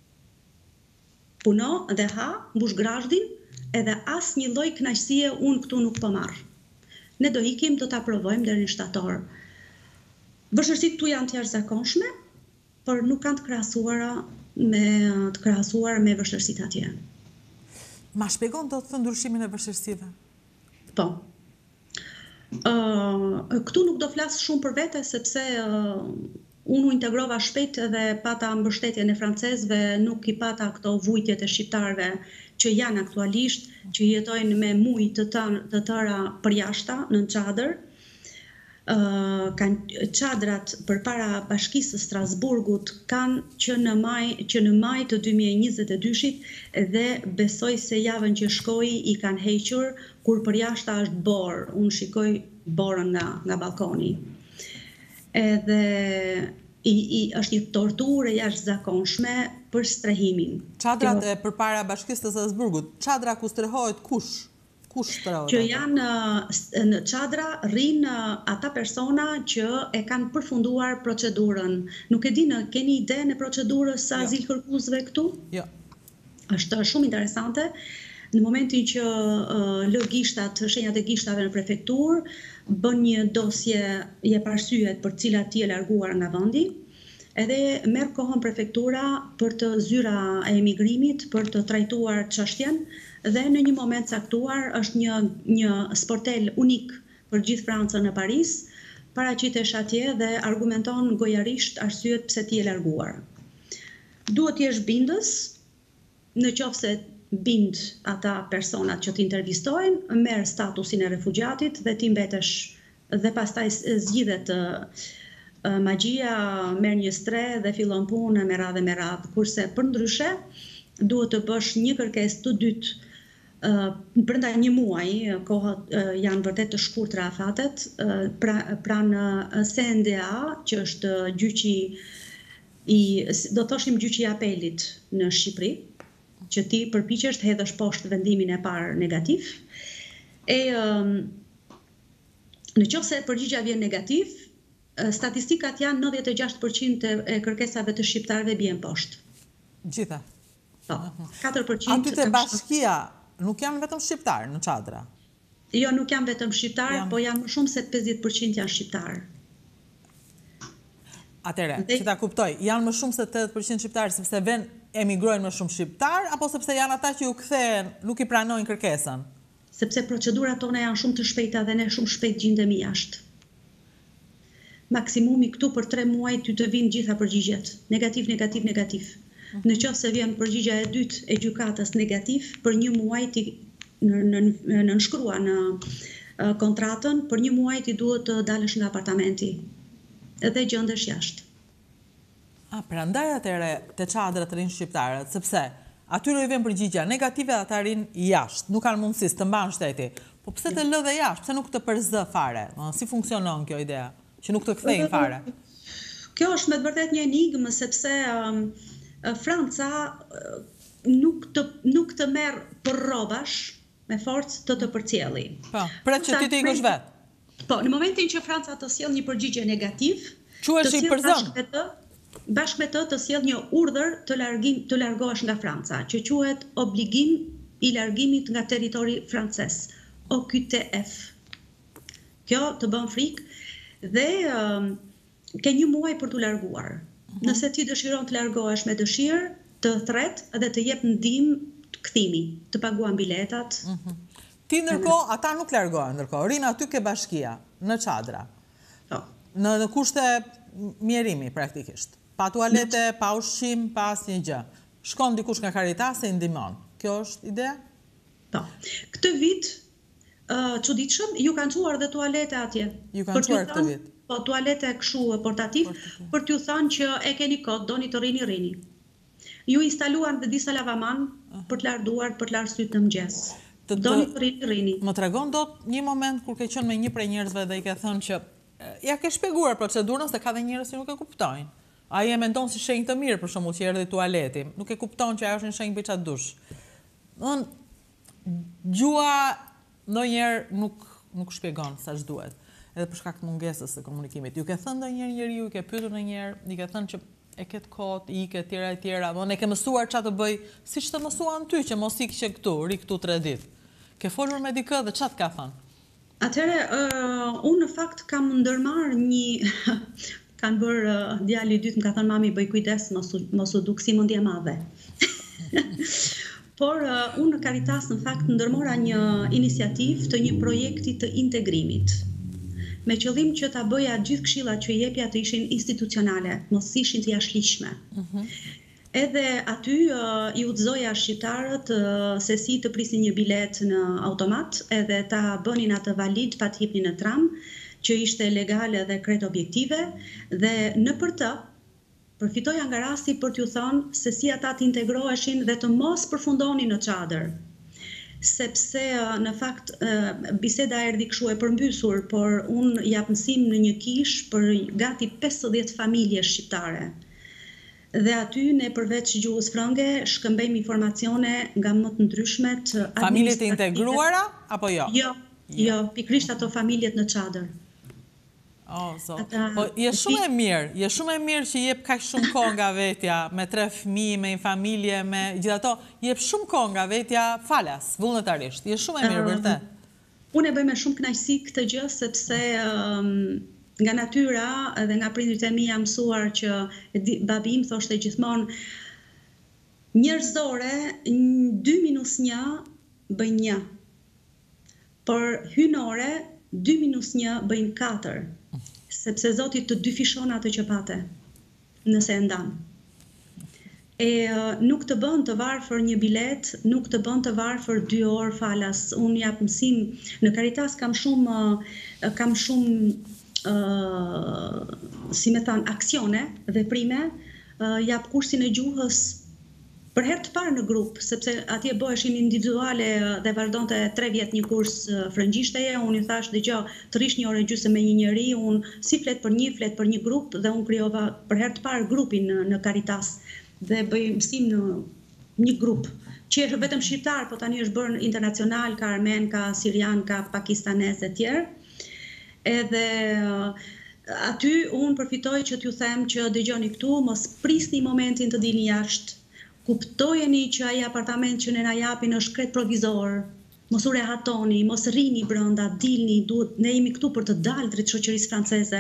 Puno dhe ha, mbush grazhdin, edhe as një lloj kënaqësie unë këtu nuk po marr. Ne do ikim, do ta provojmë deri në shtator. Vështirësitë tu janë të jashtëzakonshme, por nuk kanë të krahasuara me të krahasuar me vështirësitë atje. Ma shpjegon do të thë ndryshimin e vështirësive? Po. Uh, këtu nuk do flas shumë për vete, sepse uh, unë u integrova shpejt dhe pata mbështetjen e francezëve, nuk i pata këto vujtjet e shqiptarëve që janë aktualisht, që jetojnë me muj të, të tëra përjashta në çadër. Uh, kanë çadrat përpara Bashkisë së Strasburgut kanë që në maj që në maj të dy mijë e njëzet e dyshit dhe besoj se javën që shkoi i kanë hequr kur përjashta është borë. Unë shikoj borën nga nga balkoni. Edhe i, i është një torturë jashtëzakonshme për strehimin. Çadrat e përpara Bashkisë së Strasburgut, çadra ku strehohet kush? Që janë në çadra rrinë ata persona që e kanë përfunduar procedurën. Nuk e di, në keni ide në procedurës së azil kërkuesve këtu? Jo. Është shumë interesante. Në momentin që uh, lë gishtat, shenjat e gishtave në prefekturë, bën një dosje, jep arsyet për cilat ti e larguar nga vendi, edhe merr kohën prefektura për të zyra e emigrimit, për të trajtuar çështjen, dhe në një moment caktuar është një, një sportel unik për gjithë Francën në Paris, paraqitesh atje dhe argumenton gojarisht arsyet pse ti e larguar. Duhet të jesh bindës, në qoftë se bind ata personat që t'intervistojnë, merr statusin e refugjatit dhe ti mbetesh dhe pastaj zgjidhet uh, magjia, merr një stre dhe fillon punë me radhë me radhë, kurse për ndryshe duhet të bësh një kërkesë të dytë Uh, brenda një muaj, kohët uh, janë vërtet të shkurtra afatet, uh, pra, pranë uh, S N D A, që është gjyqi i, do thoshim gjyqi i apelit në Shqipëri, që ti përpiqesh të hedhësh poshtë vendimin e parë negativ. E um, në qoftë se përgjigjja vjen negativ, uh, statistikat janë nëntëdhjetë e gjashtë përqind e, e kërkesave të shqiptarëve bien poshtë. Gjitha. Po, katër përqind. Aty te bashkia nuk janë vetëm shqiptarë në çadra? Jo, nuk janë vetëm shqiptarë, Jam... po janë më shumë se pesëdhjetë përqind janë shqiptarë. Atëre, dhe... që ta kuptoj, janë më shumë se tetëdhjetë përqind shqiptarë sepse ven emigrojnë më shumë shqiptarë, apo sepse janë ata që u kthehen, nuk i pranojnë kërkesën? Sepse procedurat tona janë shumë të shpejta dhe ne shumë shpejt gjindemi jashtë. Maksimumi këtu për tre muaj ty të vinë gjitha përgjigjet. Negativ, negativ, negativ. Në qoftë se vjen përgjigja e dytë e gjykatës negativ, për një muaj ti në, në, në nënshkrua në uh, kontratën, për një muaj ti duhet të dalësh nga apartamenti edhe gjendesh jashtë. A, prandaj atëre te çadrat rinë shqiptarët, sepse atyre i vjen përgjigja negative, ata rinë jashtë, nuk kanë mundësi të mbanë shteti. Po pse të lë dhe jashtë, pse nuk të përzë fare? Si funksionon kjo idea, që nuk të kthejnë fare? Kjo është me të vërtet një enigmë, sepse um, Franca nuk të, nuk të merr për rrobash me forcë të të përcjelli. Po, pret që ti të ikësh vet. Po, në momentin që Franca të sjell një përgjigje negativ, quhesh i përzon. Bashkë me të të sjell një urdhër të largim të largohesh nga Franca, që quhet obligim i largimit nga territori francez, O Q T F. Kjo të bën frikë dhe um, ke një muaj për t'u larguar. Nëse ti dëshiron të largohesh me dëshirë, të thret dhe të jep ndihmë të kthimi, të paguan biletat. Mm -hmm. Ti ndërkohë, ata nuk largohen ndërkohë, rinë aty ke bashkia, në çadra. Po. Në, në kushte mjerimi praktikisht. Pa tualete, pa ushqim, pa asnjë gjë. Shkon dikush nga Karitasi i ndihmon. Kjo është ide? Po. Këtë vit, uh, çuditshëm, ju kanë çuar dhe tualete atje. Ju kanë çuar këtë vit. Po, tualete këshu portativ, portativ, për t'ju thënë që e keni kod, doni të rini, rini. Ju instaluan dhe disa lavaman uh. për të larduar, për të larë sytë në mëngjes. Të, doni të rini, rini. Më tregon dot një moment kur ke qenë me një prej njerëzve dhe i ke thënë që ja ke shpjeguar procedurën se ka dhe njerëz që nuk e kuptojnë. ai e mendon si shenjë të mirë, për shembull, që erdhi tualeti, nuk e kupton që ajo është një shenjë për çat dush. Don gjua ndonjëherë nuk nuk shpjegon sa ç'duhet. Edhe për shkak të mungesës së komunikimit. Ju ke thënë ndonjëherë njeriu, ju ke pyetur ndonjëherë, i ke thënë që e ket kohë, i ke tjera e tjera, bon e ke mësuar ç'a të bëj, siç të mësuan ty që mos ikë këtu, ri këtu tre ditë. Ke folur me dikë dhe ç'a të ka thënë? Atëherë, uh, unë në fakt kam ndërmarr një kanë bërë uh, djali i dytë më ka thënë mami bëj kujdes mos u, mos u duk si mendje madhe. Por uh, unë në Caritas në fakt ndërmora një iniciativë të një projekti të integrimit. Me qëllim që ta bëja gjithë këshillat që i jepja të ishin institucionale, mos ishin të jashtëligjshme. Uh-huh. Edhe aty uh, i udhëzoja shqiptarët uh, se si të prisin një bilet në automat, edhe ta bënin atë valid pa të jepnin në tram, që ishte legale dhe krejt objektive, dhe në për të përfitoja nga rasti për t'ju thënë se si ata të integroheshin dhe të mos përfundonin në çadër. Sepse në fakt biseda erdhi kështu e përmbysur, por unë jap mësim në një kish për gati pesëdhjetë familje shqiptare. Dhe aty ne përveç gjuhës frënge shkëmbejmë informacione nga më të ndryshmet. Familjet e integruara apo jo? Jo, jo, pikrisht ato familjet në çadër. Oh, so. Po, je shumë e mirë, je shumë e mirë që jep kaq shumë kohë nga vetja, me tre fëmijë, me një familje, me gjithato, jep shumë kohë nga vetja falas, vullnetarisht. Je shumë e mirë, uh, vërtet. Unë e bëj me shumë kënaqësi këtë gjë, sepse um, nga natyra dhe nga prindrit e mi jam mësuar që babi im thoshte gjithmonë njerëzore, dy minus një bëjnë një, por hynore, dy minus një bëjnë katër. Sepse Zoti të dyfishon atë që pate, nëse e ndan. E nuk të bën të varfër një bilet, nuk të bën të varfër dy orë falas. Unë jap mësim në Caritas, kam shumë kam shumë uh, si me thënë aksione dhe prime, uh, jap kursin e gjuhës për herë të parë në grup, sepse atje bëheshin individuale dhe vazhdonte tre vjet një kurs frëngjishteje, unë i thash dëgjoj, të rish një orë gjysmë me një njeri, unë si flet për një, flet për një grup dhe unë krijova për herë të parë grupin në, në Caritas dhe bëj mësim në një grup që është vetëm shqiptar, po tani është bërë internacional, ka armen, ka sirian, ka pakistanez e tjerë. Edhe aty unë përfitoj që t'ju them që dëgjoni këtu, mos prisni momentin të dilni jashtë. Kuptojeni që ai apartament që ne na japin është krejt provizor, mos u rehatoni, mos rrini brenda, dilni, duhet, ne jemi këtu për të dalë drejt shoqërisë franceze.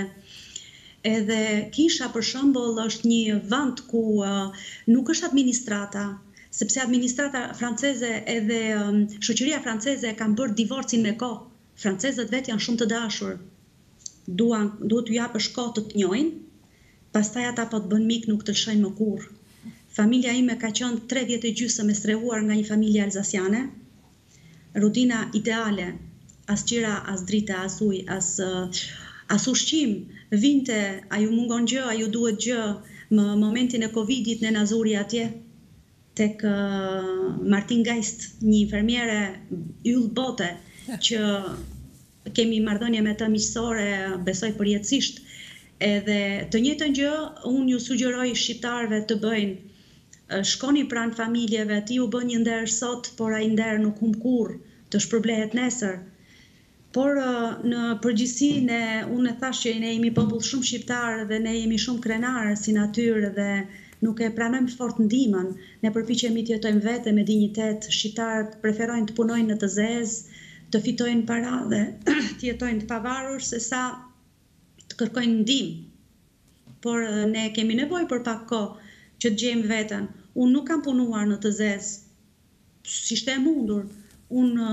Edhe kisha për shembull është një vend ku uh, nuk është administrata, sepse administrata franceze edhe um, shoqëria franceze kanë bërë divorcin me kohë. Francezët vetë janë shumë të dashur. Duan, duhet t'u japësh kohë të të njohin, pastaj ata po të bën mik nuk të lëshojnë më kurrë. Familja ime ka qenë tre vjet e gjysmë e strehuar nga një familje alzasiane. Rutina ideale, as qira, as drita, as ujë, as, as ushqim. Vinte, a ju mungon gjë, a ju duhet gjë. Më momentin e Covidit ne na zuri atje tek uh, Martin Geist, një infermiere yll bote, që kemi marrëdhënie me të miqësore, besoj përjetësisht. Edhe të njëjtën gjë unë ju sugjeroj shqiptarëve të bëjnë. Shkoni pranë familjeve, ti u bën një nder sot, por ai nder nuk humb kurrë, të shpërblehet nesër. Por në përgjithësi ne unë e thash që ne jemi popull shumë shqiptar dhe ne jemi shumë krenarë si natyrë dhe nuk e pranojmë fort ndihmën. Ne përpiqemi të jetojmë vete me dinjitet. Shqiptarët preferojnë të punojnë në të zezë, të fitojnë para dhe të jetojnë të pavarur se sa të kërkojnë ndihmë. Por ne kemi nevojë për pak kohë që të gjejmë veten. Unë nuk kam punuar në të zezë, si ishte e mundur. Unë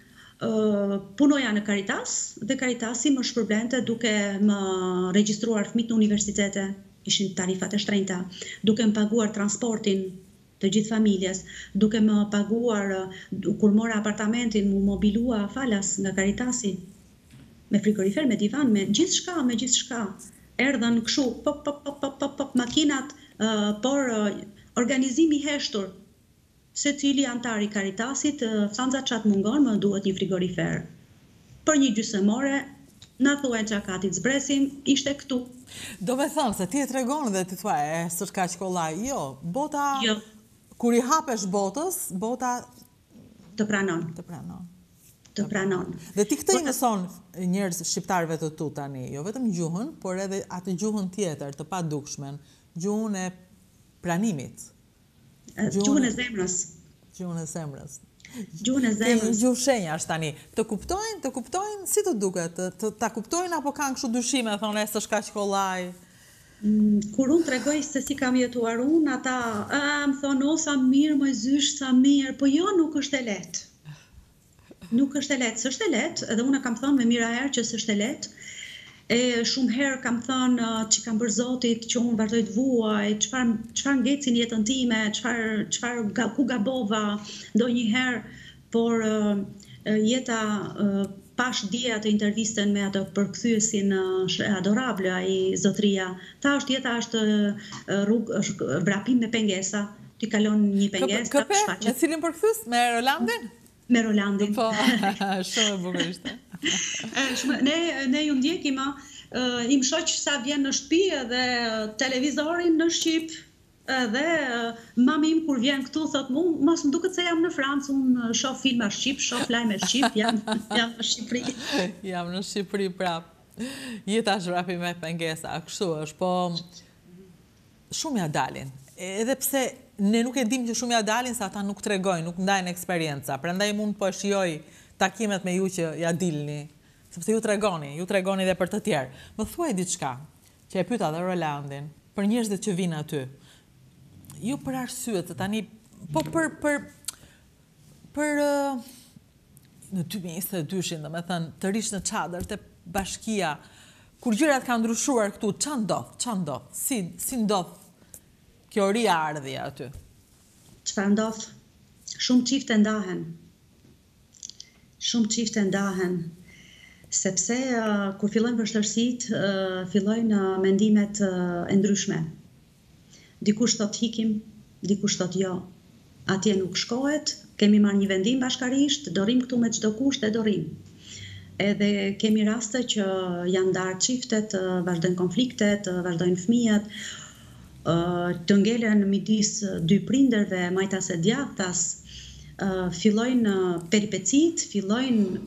uh, punoja në Caritas dhe Caritasi më shpërblente duke më regjistruar fëmijët në universitete, ishin tarifat e shtrenjta, duke më paguar transportin të gjithë familjes, duke më paguar, kur mora apartamentin, mu mobilua falas nga Caritasi, me frigorifer, me divan, me gjithë shka, me gjithë shka. Erdhen këshu, pop, pop, pop, pop, pop, pop, makinat, uh, por uh, organizimi heshtur. Se cili antar i Caritasit, uh, thanza çat mungon, më duhet një frigorifer. Për një gjysmore, na thuaj Xhakatit zbresim, ishte këtu. Do me thonë, se ti e tregon dhe ti thua, e, s'është kaq kollaj. Jo, bota, Jo. kur i hapesh botës, bota Të pranon, të pranon. të pranon. Dhe ti këtë i mëson njerëz shqiptarëve të tu tani, jo vetëm gjuhën, por edhe atë gjuhën tjetër, të padukshmen, gjuhën e pranimit. Gjuhën e zemrës. Gjuhën e zemrës. Gjuhën e zemrës. Gjuhë shenjash tani. Të kuptojnë, të kuptojnë, si të duket, të, të, ta kuptojnë apo kanë kështu dyshime, thonë, e s'është kaq kollaj. Kur unë tregoj se si kam jetuar unë, ata a, më thonë, o, sa mirë, më zysh, sa mirë, po jo, nuk është e lehtë. Nuk është e lehtë, s'është e lehtë, edhe unë kam thënë me mira herë që s'është e lehtë. E shumë herë kam thënë që kam bërë Zotit, që unë vazhdoj të vuaj, çfarë çfarë ngecin jetën time, çfarë çfarë ku gabova ndonjëherë, por uh, jeta uh, pash dje atë intervistën me atë përkthyesin uh, adorable ai zotria. Ta është jeta është uh, rrugë është vrapim me pengesa, ti kalon një pengesë, ta shfaqet. Me cilin përkthyes? Me Rolandin? Me Rolandin. Po, shumë e bukur ishte. ne, ne ju ndjekim, uh, im shoq sa vjen në shtëpi edhe televizorin në Shqip, edhe uh, mami im kur vjen këtu thot mu, mos më duket se jam në Francë, unë shoh filma Shqip, shoh lajme Shqip, jam, jam në Shqipëri. Jam në Shqipëri prap. Jeta është vrapi me pengesa, kështu është, po shumë ja dalin. Edhe pse ne nuk e dim që shumë ja dalin, se ata nuk tregojnë, nuk ndajnë eksperienca. Prandaj mund po e shijoj takimet me ju që ja dilni, sepse ju tregoni, ju tregoni dhe për të tjerë. Më thuaj diçka, që e pyeta dhe Rolandin, për njerëzit që vinë aty. Ju për arsye të tani, po për për për uh, në dy mijë e njëzet e dy, domethënë, të rish në çadër te bashkia, kur gjërat kanë ndryshuar këtu, ç'a ndodh? Ç'a ndodh? Si si ndodh kjo riardhje aty? Çfarë ndodh? Shumë çifte ndahen. Shumë çifte ndahen, sepse uh, kur fillojnë vështirësitë, uh, fillojnë uh, mendimet uh, e ndryshme. Dikush thot hikim, dikush thot jo. Atje nuk shkohet, kemi marrë një vendim bashkarisht, do rrim këtu me çdo kusht e do rrim. Edhe kemi raste që janë ndarë çiftet, uh, vazhdojnë konfliktet, uh, vazhdojnë fëmijët, uh, të ngelen midis dy prindërve, majtas e djathtas. Uh, fillojnë uh, peripecit, fillojnë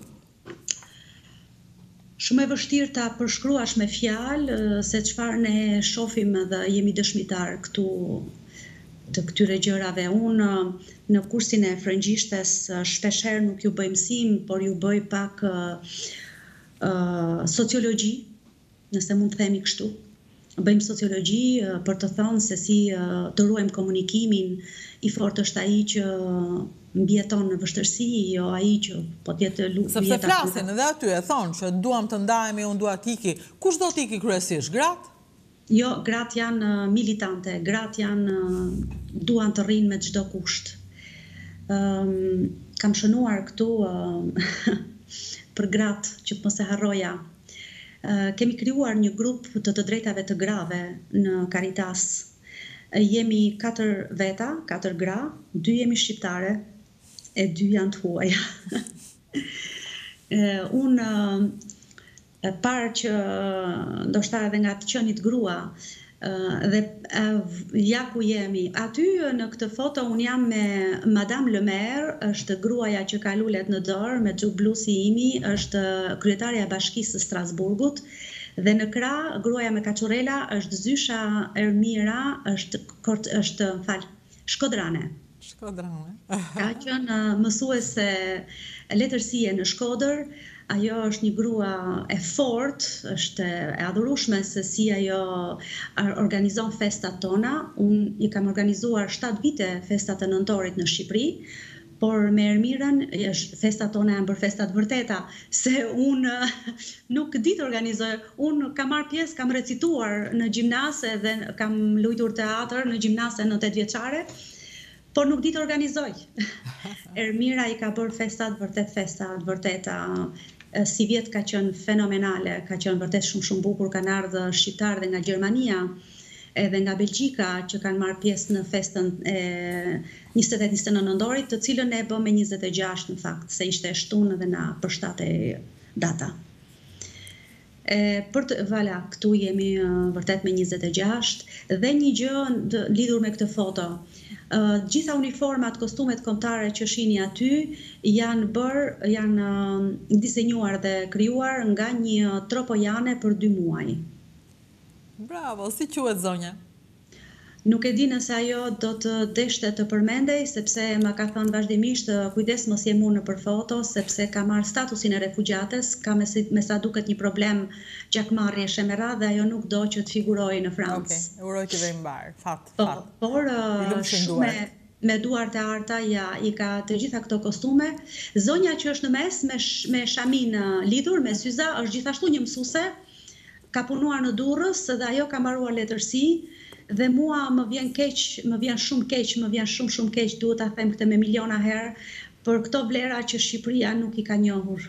shumë e vështirë ta përshkruash me fjalë uh, se çfarë ne shohim dhe jemi dëshmitar këtu të këtyre gjërave. Unë uh, në kursin e frëngjishtes uh, shpeshherë nuk ju bëj mësim, por ju bëj pak uh, uh, sociologji, nëse mund të themi kështu. Bëjmë sociologji uh, për të thënë se si uh, të ruajmë komunikimin. I fortë është ai që mbjeton në vështirësi, jo ai që po të jetë lutë. Sepse flasin edhe aty e thonë që duam të ndahemi, unë dua të iki. Kush do të iki kryesisht? Gratë? Jo, gratë janë militante, gratë janë duan të rrinë me çdo kusht. Um, kam shënuar këtu uh, për gratë që mos e harroja. Uh, kemi krijuar një grup të të drejtave të grave në Caritas. Uh, jemi katër veta, katër gra, dy jemi shqiptare, e dy janë të huaja. uh, unë uh, parë që ndoshta edhe nga të qenit grua, uh, dhe uh, ja ku jemi. Aty në këtë foto unë jam me Madame Le Maire, është gruaja që ka lulet në dorë me xhuk blu si imi, është kryetarja e Bashkisë së Strasburgut. Dhe në krah, gruaja me kaçurela është Zysha Ermira, është, është fal, Shkodrane. Shkodrane. Ka qenë mësuese letërsie në Shkodër. Ajo është një grua e fortë, është e adhurueshme se si ajo organizon festat tona. Unë i kam organizuar shtatë vite festat e nëntorit në Shqipëri. Por me Ermirën, festat tona janë bërë festat vërteta, se unë nuk di të organizoj. Unë kam marrë pjesë, kam recituar në gjimnase dhe kam luajtur teatr në gjimnase në tetë vjeçare, por nuk di të organizoj. Ermira i ka bërë festat vërtet festat vërteta. Si vjet ka qenë fenomenale, ka qenë vërtet shumë shumë bukur, kanë ardhur shqiptarë dhe nga Gjermania, edhe nga Belgjika që kanë marrë pjesë në festën e njëzet e tetë njëzet e nëntë nëntorit, të cilën e bëm me njëzet e gjashtë në fakt, se ishte shtunë dhe na përshtatej data. E, për të, vala, këtu jemi uh, vërtet me njëzet e gjashtë dhe një gjë të, lidhur me këtë foto. Uh, gjitha uniformat, kostumet kombëtare që shihni aty janë bërë, janë uh, dizenjuar dhe krijuar nga një tropojane për dy muaj. Bravo, si quhet zonja? Nuk e di nëse ajo do të deshte të përmendej, sepse më ka thënë vazhdimisht kujdes mos je mu në për foto, sepse ka marrë statusin e refugjates, ka me, me sa duket një problem gjakmarrjesh me radhë dhe ajo nuk do që të figurojë në Francë. Okej, uroj të vej mbar. Fat, po, fat. Por uh, shumë me, me duart e arta ja i ka të gjitha këto kostume. Zonja që është në mes me, sh, me shamin uh, lidhur me syza është gjithashtu një mësuese, ka punuar në Durrës dhe ajo ka mbaruar letërsi. Dhe mua më vjen keq, më vjen shumë keq, më vjen shumë shumë keq, duhet ta them këtë me miliona herë, për këto vlera që Shqipëria nuk i ka njohur.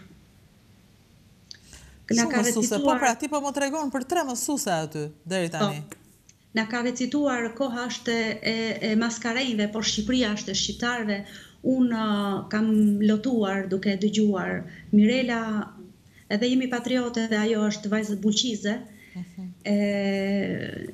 Na ka recituar, po pra ti po më tregon për tre mësuese aty deri tani. Po, na ka recituar koha është e, e maskarejve, por Shqipëria është e shqiptarëve. Unë uh, kam lotuar duke dëgjuar Mirela, edhe jemi patriote dhe ajo është vajzë bulqize. Uh-huh. e,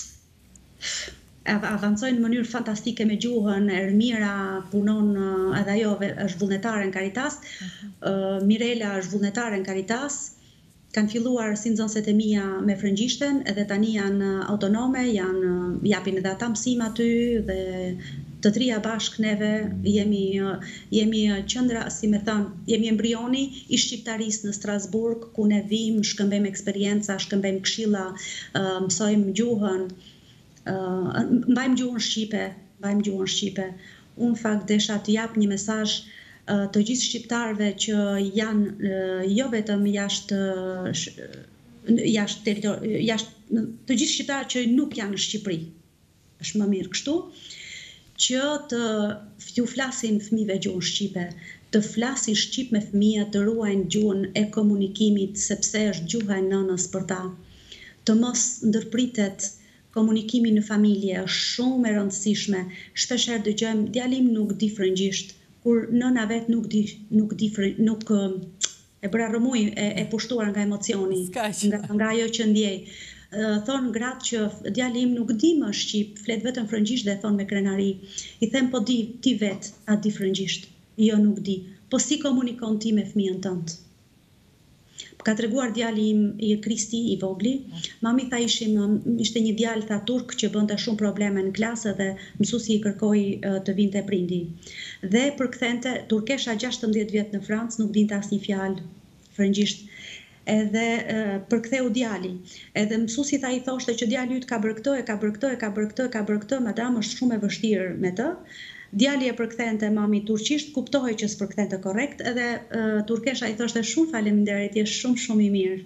avancojnë në mënyrë fantastike me gjuhën, Ermira punon edhe ajo është vullnetare në Caritas, uh-huh. Mirela është vullnetare në Caritas, kanë filluar si nxënëset e mia me frëngjishten, edhe tani janë autonome, janë japin edhe ata mësim aty dhe të trija bashkë neve jemi jemi qendra, si më thon, jemi embrioni i shqiptarisë në Strasburg, ku ne vim, shkëmbejmë eksperjenca, shkëmbejmë këshilla, uh, mësojmë gjuhën. Uh, mbajmë gjuhën shqipe, mbajmë gjuhën shqipe. Unë fakt desha të jap një mesazh uh, të gjithë shqiptarëve që janë uh, jo vetëm jashtë uh, jashtë territor, jashtë të gjithë shqiptarët që nuk janë në Shqipëri. Është më mirë kështu që të t'u flasin fëmijëve gjuhën shqipe, të flasin shqip me fëmijët, të ruajnë gjuhën e komunikimit sepse është gjuha e nënës për ta. Të mos ndërpritet komunikimi në familje është shumë e rëndësishme. Shpeshherë dëgjojmë djalim nuk di frëngjisht, kur nëna vet nuk di nuk di nuk e bëra rëmuj e, e pushtuar nga emocioni, nga, nga ajo që ndjej. Uh, thon gratë që djalim nuk di më shqip, flet vetëm frëngjisht dhe thon me krenari. I them po di ti vet, a di frëngjisht? Jo, nuk di. Po si komunikon ti me fëmijën tënd? Ka treguar djali im i Kristi i vogli, mami tha ishim, ishte një djalë tha turk që bënte shumë probleme në klasë dhe mësuesi i kërkoi të vinte prindi. Dhe përkthente turkesha gjashtëmbëdhjetë vjet në Francë, nuk dinte asnjë fjalë frëngjisht. Edhe përktheu djali. Edhe mësuesi tha i thoshte që djali yt ka bërë këtë, e ka bërë këtë, e ka bërë këtë, e ka bërë këtë, madam është shumë e vështirë me të. Djali e përkthente mami turqisht, kuptohej që s'përkthente korrekt, edhe uh, turkesha i thoshte shumë faleminderit, je shumë shumë i mirë.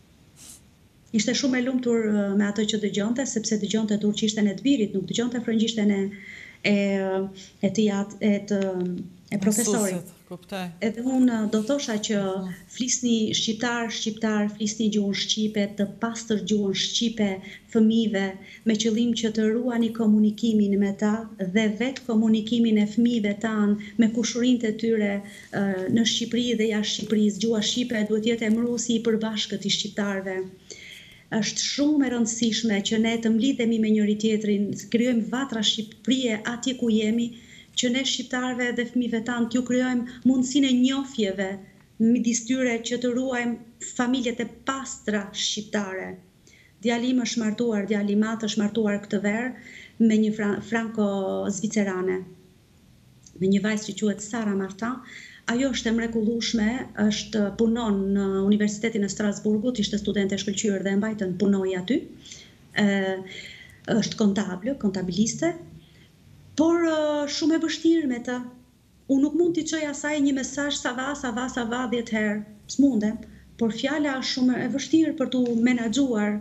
Ishte shumë e lumtur uh, me atë që dëgjonte, sepse dëgjonte turqishtën e të birit, nuk dëgjonte frëngjishtën e e e të jat, e të e profesorit. Edhe unë do thosha që flisni shqiptar, shqiptar, flisni gjuhën shqipe, të pastër gjuhën shqipe fëmijëve, me qëllim që të ruani komunikimin me ta dhe vetë komunikimin e fëmijëve tanë me kushurinë e tyre në Shqipëri dhe jashtë Shqipërisë. Gjuha shqipe duhet jetë emëruesi i përbashkët i shqiptarëve. Është shumë e rëndësishme që ne të mlidhemi me njëri tjetrin, të krijojmë vatra shqipërie atje ku jemi, që ne shqiptarëve dhe fëmijëve tanë t'ju krijojmë mundësinë e njohjeve midis tyre që të ruajmë familjet e pastra shqiptare. Djali im është martuar, djali i madh është martuar këtë verë me një franko-zvicerane, me një vajzë që quhet Sara Martin. Ajo është e mrekullueshme, është punon në Universitetin e Strasburgut, ishte studente shkëlqyer dhe e mbajtën punoi aty. Ë është kontable, kontabiliste, por uh, shumë e vështirë me të. Unë nuk mund t'i çoj asaj një mesazh sa va, sa va, sa va dhjetë herë, s'mundem, por fjala është shumë e vështirë për t'u menaxhuar.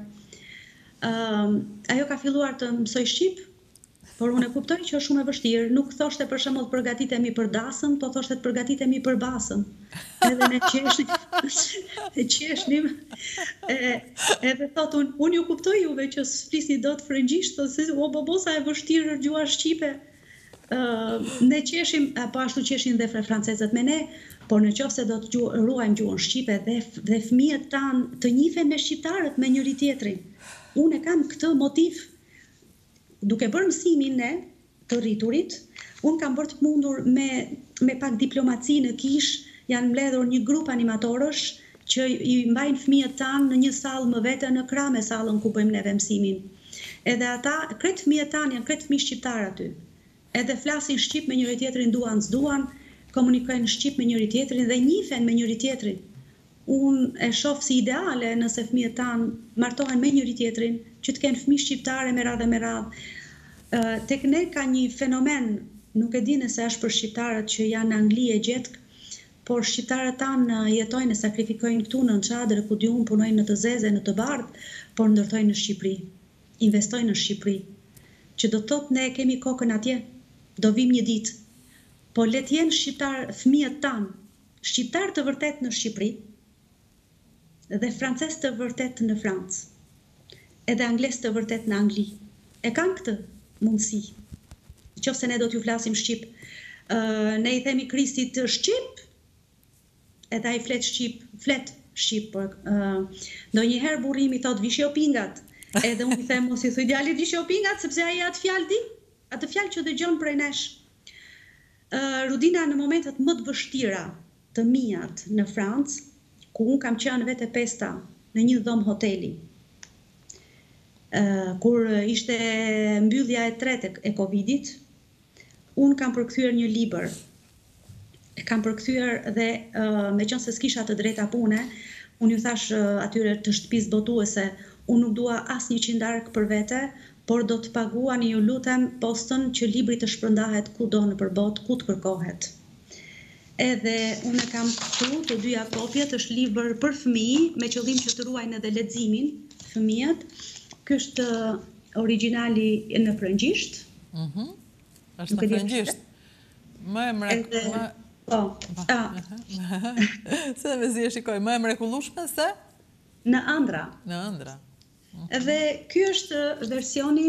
Uh, ajo ka filluar të mësoj shqip, por unë e kuptoj që është shumë e vështirë. Nuk thoshte për shembull të përgatitemi për dasëm, po thoshte të përgatitemi për basëm. Edhe ne qeshnim, e qeshnim. E, edhe thot unë, unë ju kuptoj juve që s'flisni dot frëngjisht, se o bobosa e vështirë gjuha shqipe. ne qeshim, apo ashtu qeshin dhe francezët me ne, por në qoftë se do të ruajmë gjuhën shqipe dhe, dhe fëmijët tanë të njihen me shqiptarët, me njëri tjetrin. Unë e kam këtë motiv, duke bërë mësimin ne të rriturit, unë kam bërë të mundur me, me pak diplomaci në kish, janë mbledhur një grup animatorësh që i mbajnë fëmijët tanë në një sallë më vete në krah me sallën ku bëjmë neve mësimin. Edhe ata, kretë fëmijët tanë janë kretë fëmijë shqiptarë aty. Edhe flasin shqip me njëri tjetrin, duan s'duan, komunikojnë shqip me njëri tjetrin dhe njihen me njëri tjetrin. Unë e shoh si ideale nëse fëmijët tanë martohen me njëri tjetrin, që të kenë fëmijë shqiptare me radhë me radhë. Tek ne ka një fenomen, nuk e di nëse është për shqiptarët që janë në Angli e gjetk, por shqiptarët tanë jetojnë e sakrifikojnë këtu në Çadër, ku diun punojnë në të zeze, në të bardhë, por ndërtojnë në Shqipëri, investojnë në Shqipëri. Që do të thotë ne kemi kokën atje, do vim një ditë, po le të jenë shqiptar, fëmijët tanë, shqiptar të vërtet në Shqipëri, dhe francez të vërtet në Francë, edhe angles të vërtet në Angli. E kanë këtë mundësi. Qofse ne do t'ju flasim shqip, ne i themi Kristit shqip, edhe ai flet shqip, flet shqip, por do njëherë burrimi thot vishjo pingat, edhe unë i them mos i thuj djalit vishjo pingat, sepse ai atë fjalë di, atë fjalë që dëgjon prej nesh. Rudina, në momentet më të vështira të mijat në Francë, ku unë kam qenë vete pesta në një dhomë hoteli, kur ishte mbyllja e tretë e Covidit, unë kam përkthyer një libër. E kam përkthyer dhe me qënë se s'kisha të drejta pune, unë ju thash atyre të shtëpisë botuese, unë nuk dua as një qindark për vete, por do të paguani ju lutem postën që libri të shpërndahet kudo në përbot, ku të kërkohet. Edhe unë kam këtu të dyja kopjet, është libër për fëmijë, me qëllim që të ruajnë edhe leximin fëmijët. Ky është origjinali në frëngjisht. Mhm. Është në frëngjisht. Më e mrekullueshme. Po. Se me zi e shikoj, më e mrekullueshme se? Në ëndra. Në ëndra. Edhe ky është versioni.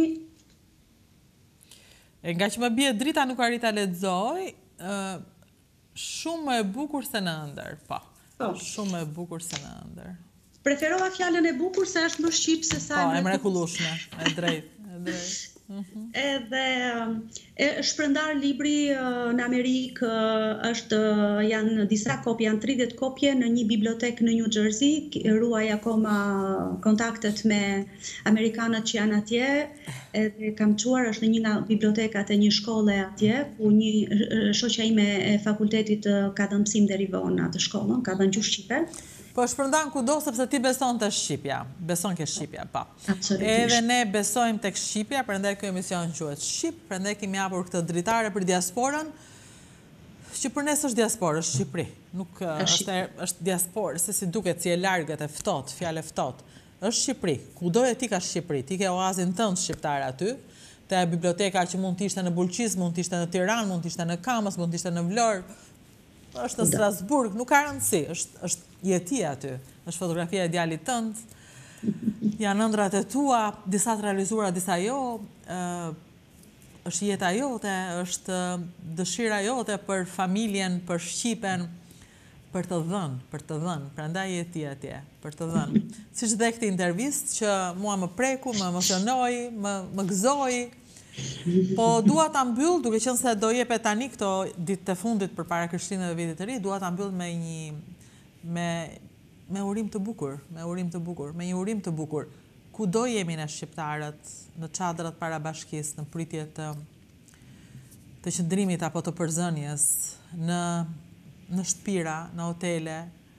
E nga që më bie drita nuk arrita lexoj, shumë më e bukur se në ëndër, po. Shumë më e bukur se në ëndër. Preferova fjalën e bukur se është më shqip se sa e mrekullueshme, e drejtë, e drejtë. Edhe e shpërndar libri në Amerikë, është janë disa kopje, janë tridhjetë kopje në një bibliotekë në New Jersey, ruaj akoma kontaktet me amerikanët që janë atje, edhe kam çuar është në një nga bibliotekat e një shkolle atje, ku një shoqja ime e fakultetit ka dhënë mësim derivon në atë shkollën, ka dhënë gjuhë shqipe. Po shpërndan kudo sepse ti beson të Shqipja, beson ke Shqipja, pa. Edhe ne besojmë tek Shqipja, prandaj ky emision quhet Shqip, prandaj kemi hapur këtë dritare për diasporën, që për ne është diasporë, është Shqipëri. Nuk është është diasporë, se si duket si e largët e ftohtë, fjalë ftohtë. Është Shqipëri. Kudo e ti ka Shqipëri, ti ke oazin tënd shqiptar aty. Te biblioteka që mund të ishte në Bulqiz, mund të ishte në Tiranë, mund të ishte në Kamës, mund të ishte në Vlorë. Është në Strasburg, nuk ka rëndësi, është, është jetia aty, është fotografia e djalit tënd, janë ëndrat e tua, disa të realizuara, disa jo, është jeta jote, është dëshira jote për familjen, për Shqipen, për të dhënë, për të dhënë, prandaj jeti atje, për të dhënë. Siç dhe këtë intervistë që mua më preku, më emocionoi, më, më gëzoi. Po dua ta mbyll, duke qenë se do jepet tani këto ditë të fundit përpara Krishtinës dhe Vitit të Ri, dua ta mbyll me një me me urim të bukur, me urim të bukur, me një urim të bukur. Kudo jemi ne shqiptarët, në çadrat para bashkisë, në pritje të të qëndrimit apo të përzënjes, në në shtëpira, në hotele.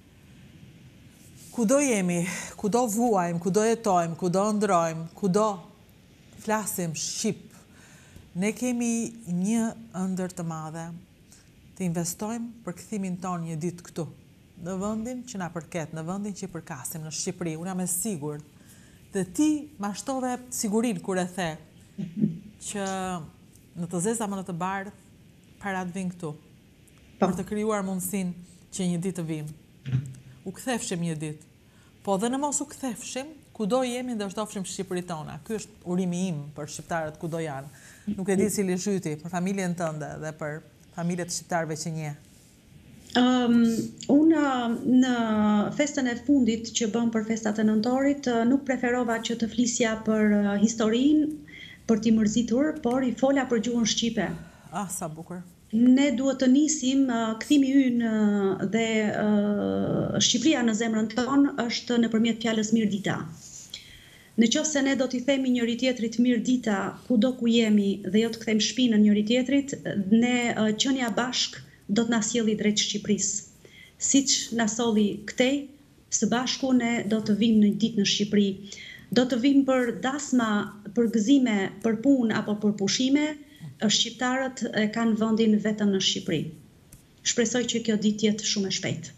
Kudo jemi, kudo vuajmë, kudo jetojmë, kudo ndrojmë, kudo flasim shqip. Ne kemi një ëndër të madhe të investojmë për kthimin ton një ditë këtu, në vendin që na përket, në vendin që i përkasim, në Shqipëri. Unë jam e sigurt. Dhe ti ma shtove sigurinë kur e the që në të zeza më në të bardhë para të vinë këtu, për të krijuar mundësinë që një ditë të vim. U kthefshim një ditë. Po dhe në mos u kthefshim, kudo jemi dhe shtofshim Shqipëri tona. Ky është urimi im për shqiptarët kudo janë. Nuk e di si li shyti për familjen tënde dhe për familjet e shqiptarëve që nje. Um, unë në festën e fundit që bëm për festat e nëntorit, nuk preferova që të flisja për historinë, për t'i mërzitur, por i fola për gjuhën shqipe. Ah, sa bukur. Ne duhet të nisim, kthimi ynë dhe uh, Shqipëria në zemrën tonë është nëpërmjet fjalës mirëdita. Në qoftë se ne do t'i themi njëri tjetrit mirëdita kudo ku jemi dhe jo të kthejmë shpinën njëri tjetrit, ne uh, qenia bashk do të na sjelli drejt Shqipërisë. Siç na solli këtej, së bashku ne do të vim në ditë në Shqipëri. Do të vim për dasma, për gëzime, për punë apo për pushime, shqiptarët e kanë vendin vetëm në Shqipëri. Shpresoj që kjo ditë të jetë shumë e shpejtë.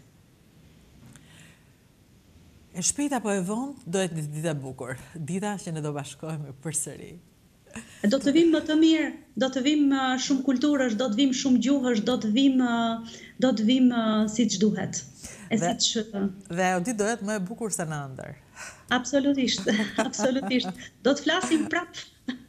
E shpejt apo e vonë, do jetë ditë e bukur. Dita që ne do bashkohemi përsëri. Do të vim më të mirë, do të vim shumë kulturësh, do të vim shumë gjuhësh, do të vim, do të vim siç duhet. E dhe, siç dhe o ditë do jetë më e bukur se në ëndër. Absolutisht, absolutisht. Do të flasim prap.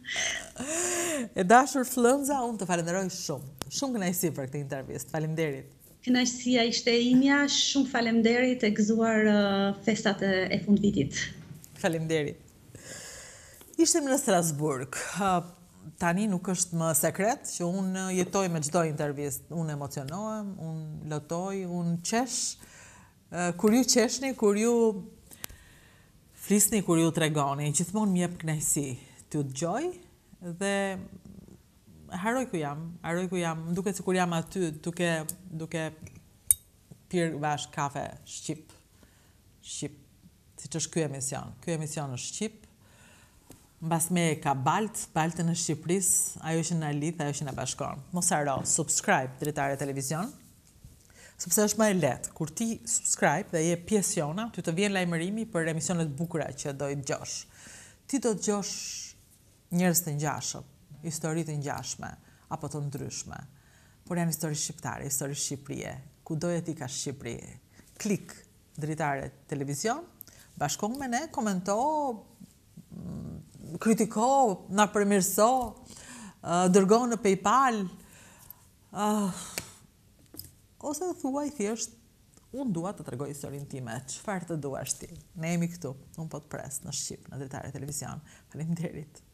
E dashur Flënza, unë të falenderoj shumë. Shumë kënaqësi për këtë intervistë. Faleminderit. Kënaqësia ishte imja, shumë faleminderit e gëzuar uh, festat e, e fundvitit. Faleminderit. Ishtem në Strasburg. Uh, tani nuk është më sekret që unë jetoj me çdo intervistë. Unë emocionohem, unë lotoj, unë qesh. Uh, kur ju qeshni, kur ju flisni, kur ju tregoni, gjithmonë më jep kënaqësi t'ju dëgjoj dhe haroj ku jam, haroj ku jam, më duket sikur jam aty duke duke pirë bashkë kafe shqip. Shqip, siç është ky emision. Ky emision është shqip. Mbas me ka Balt, Baltën e Shqipërisë, ajo që na lidh, ajo që na bashkon. Mos haro, subscribe Dritare Televizion, sepse është më e lehtë. Kur ti subscribe dhe je pjesë jona, ty të vjen lajmërimi për emisionet bukura që do i dëgjosh. Ti do të dëgjosh njerëz të ngjashëm, histori të ngjashme apo të ndryshme. Por janë histori shqiptare, histori shqipërie. Kudo je ti ka Shqipëri. Klik Dritare Televizion, bashko me ne, komento, kritiko, na përmirëso, dërgo në PayPal, uh, ose thuaj thjesht, unë dua të tregoj historinë time, çfarë të duash ti. Ne jemi këtu, unë po të pres në Shqip, në Dritare Televizion. Faleminderit.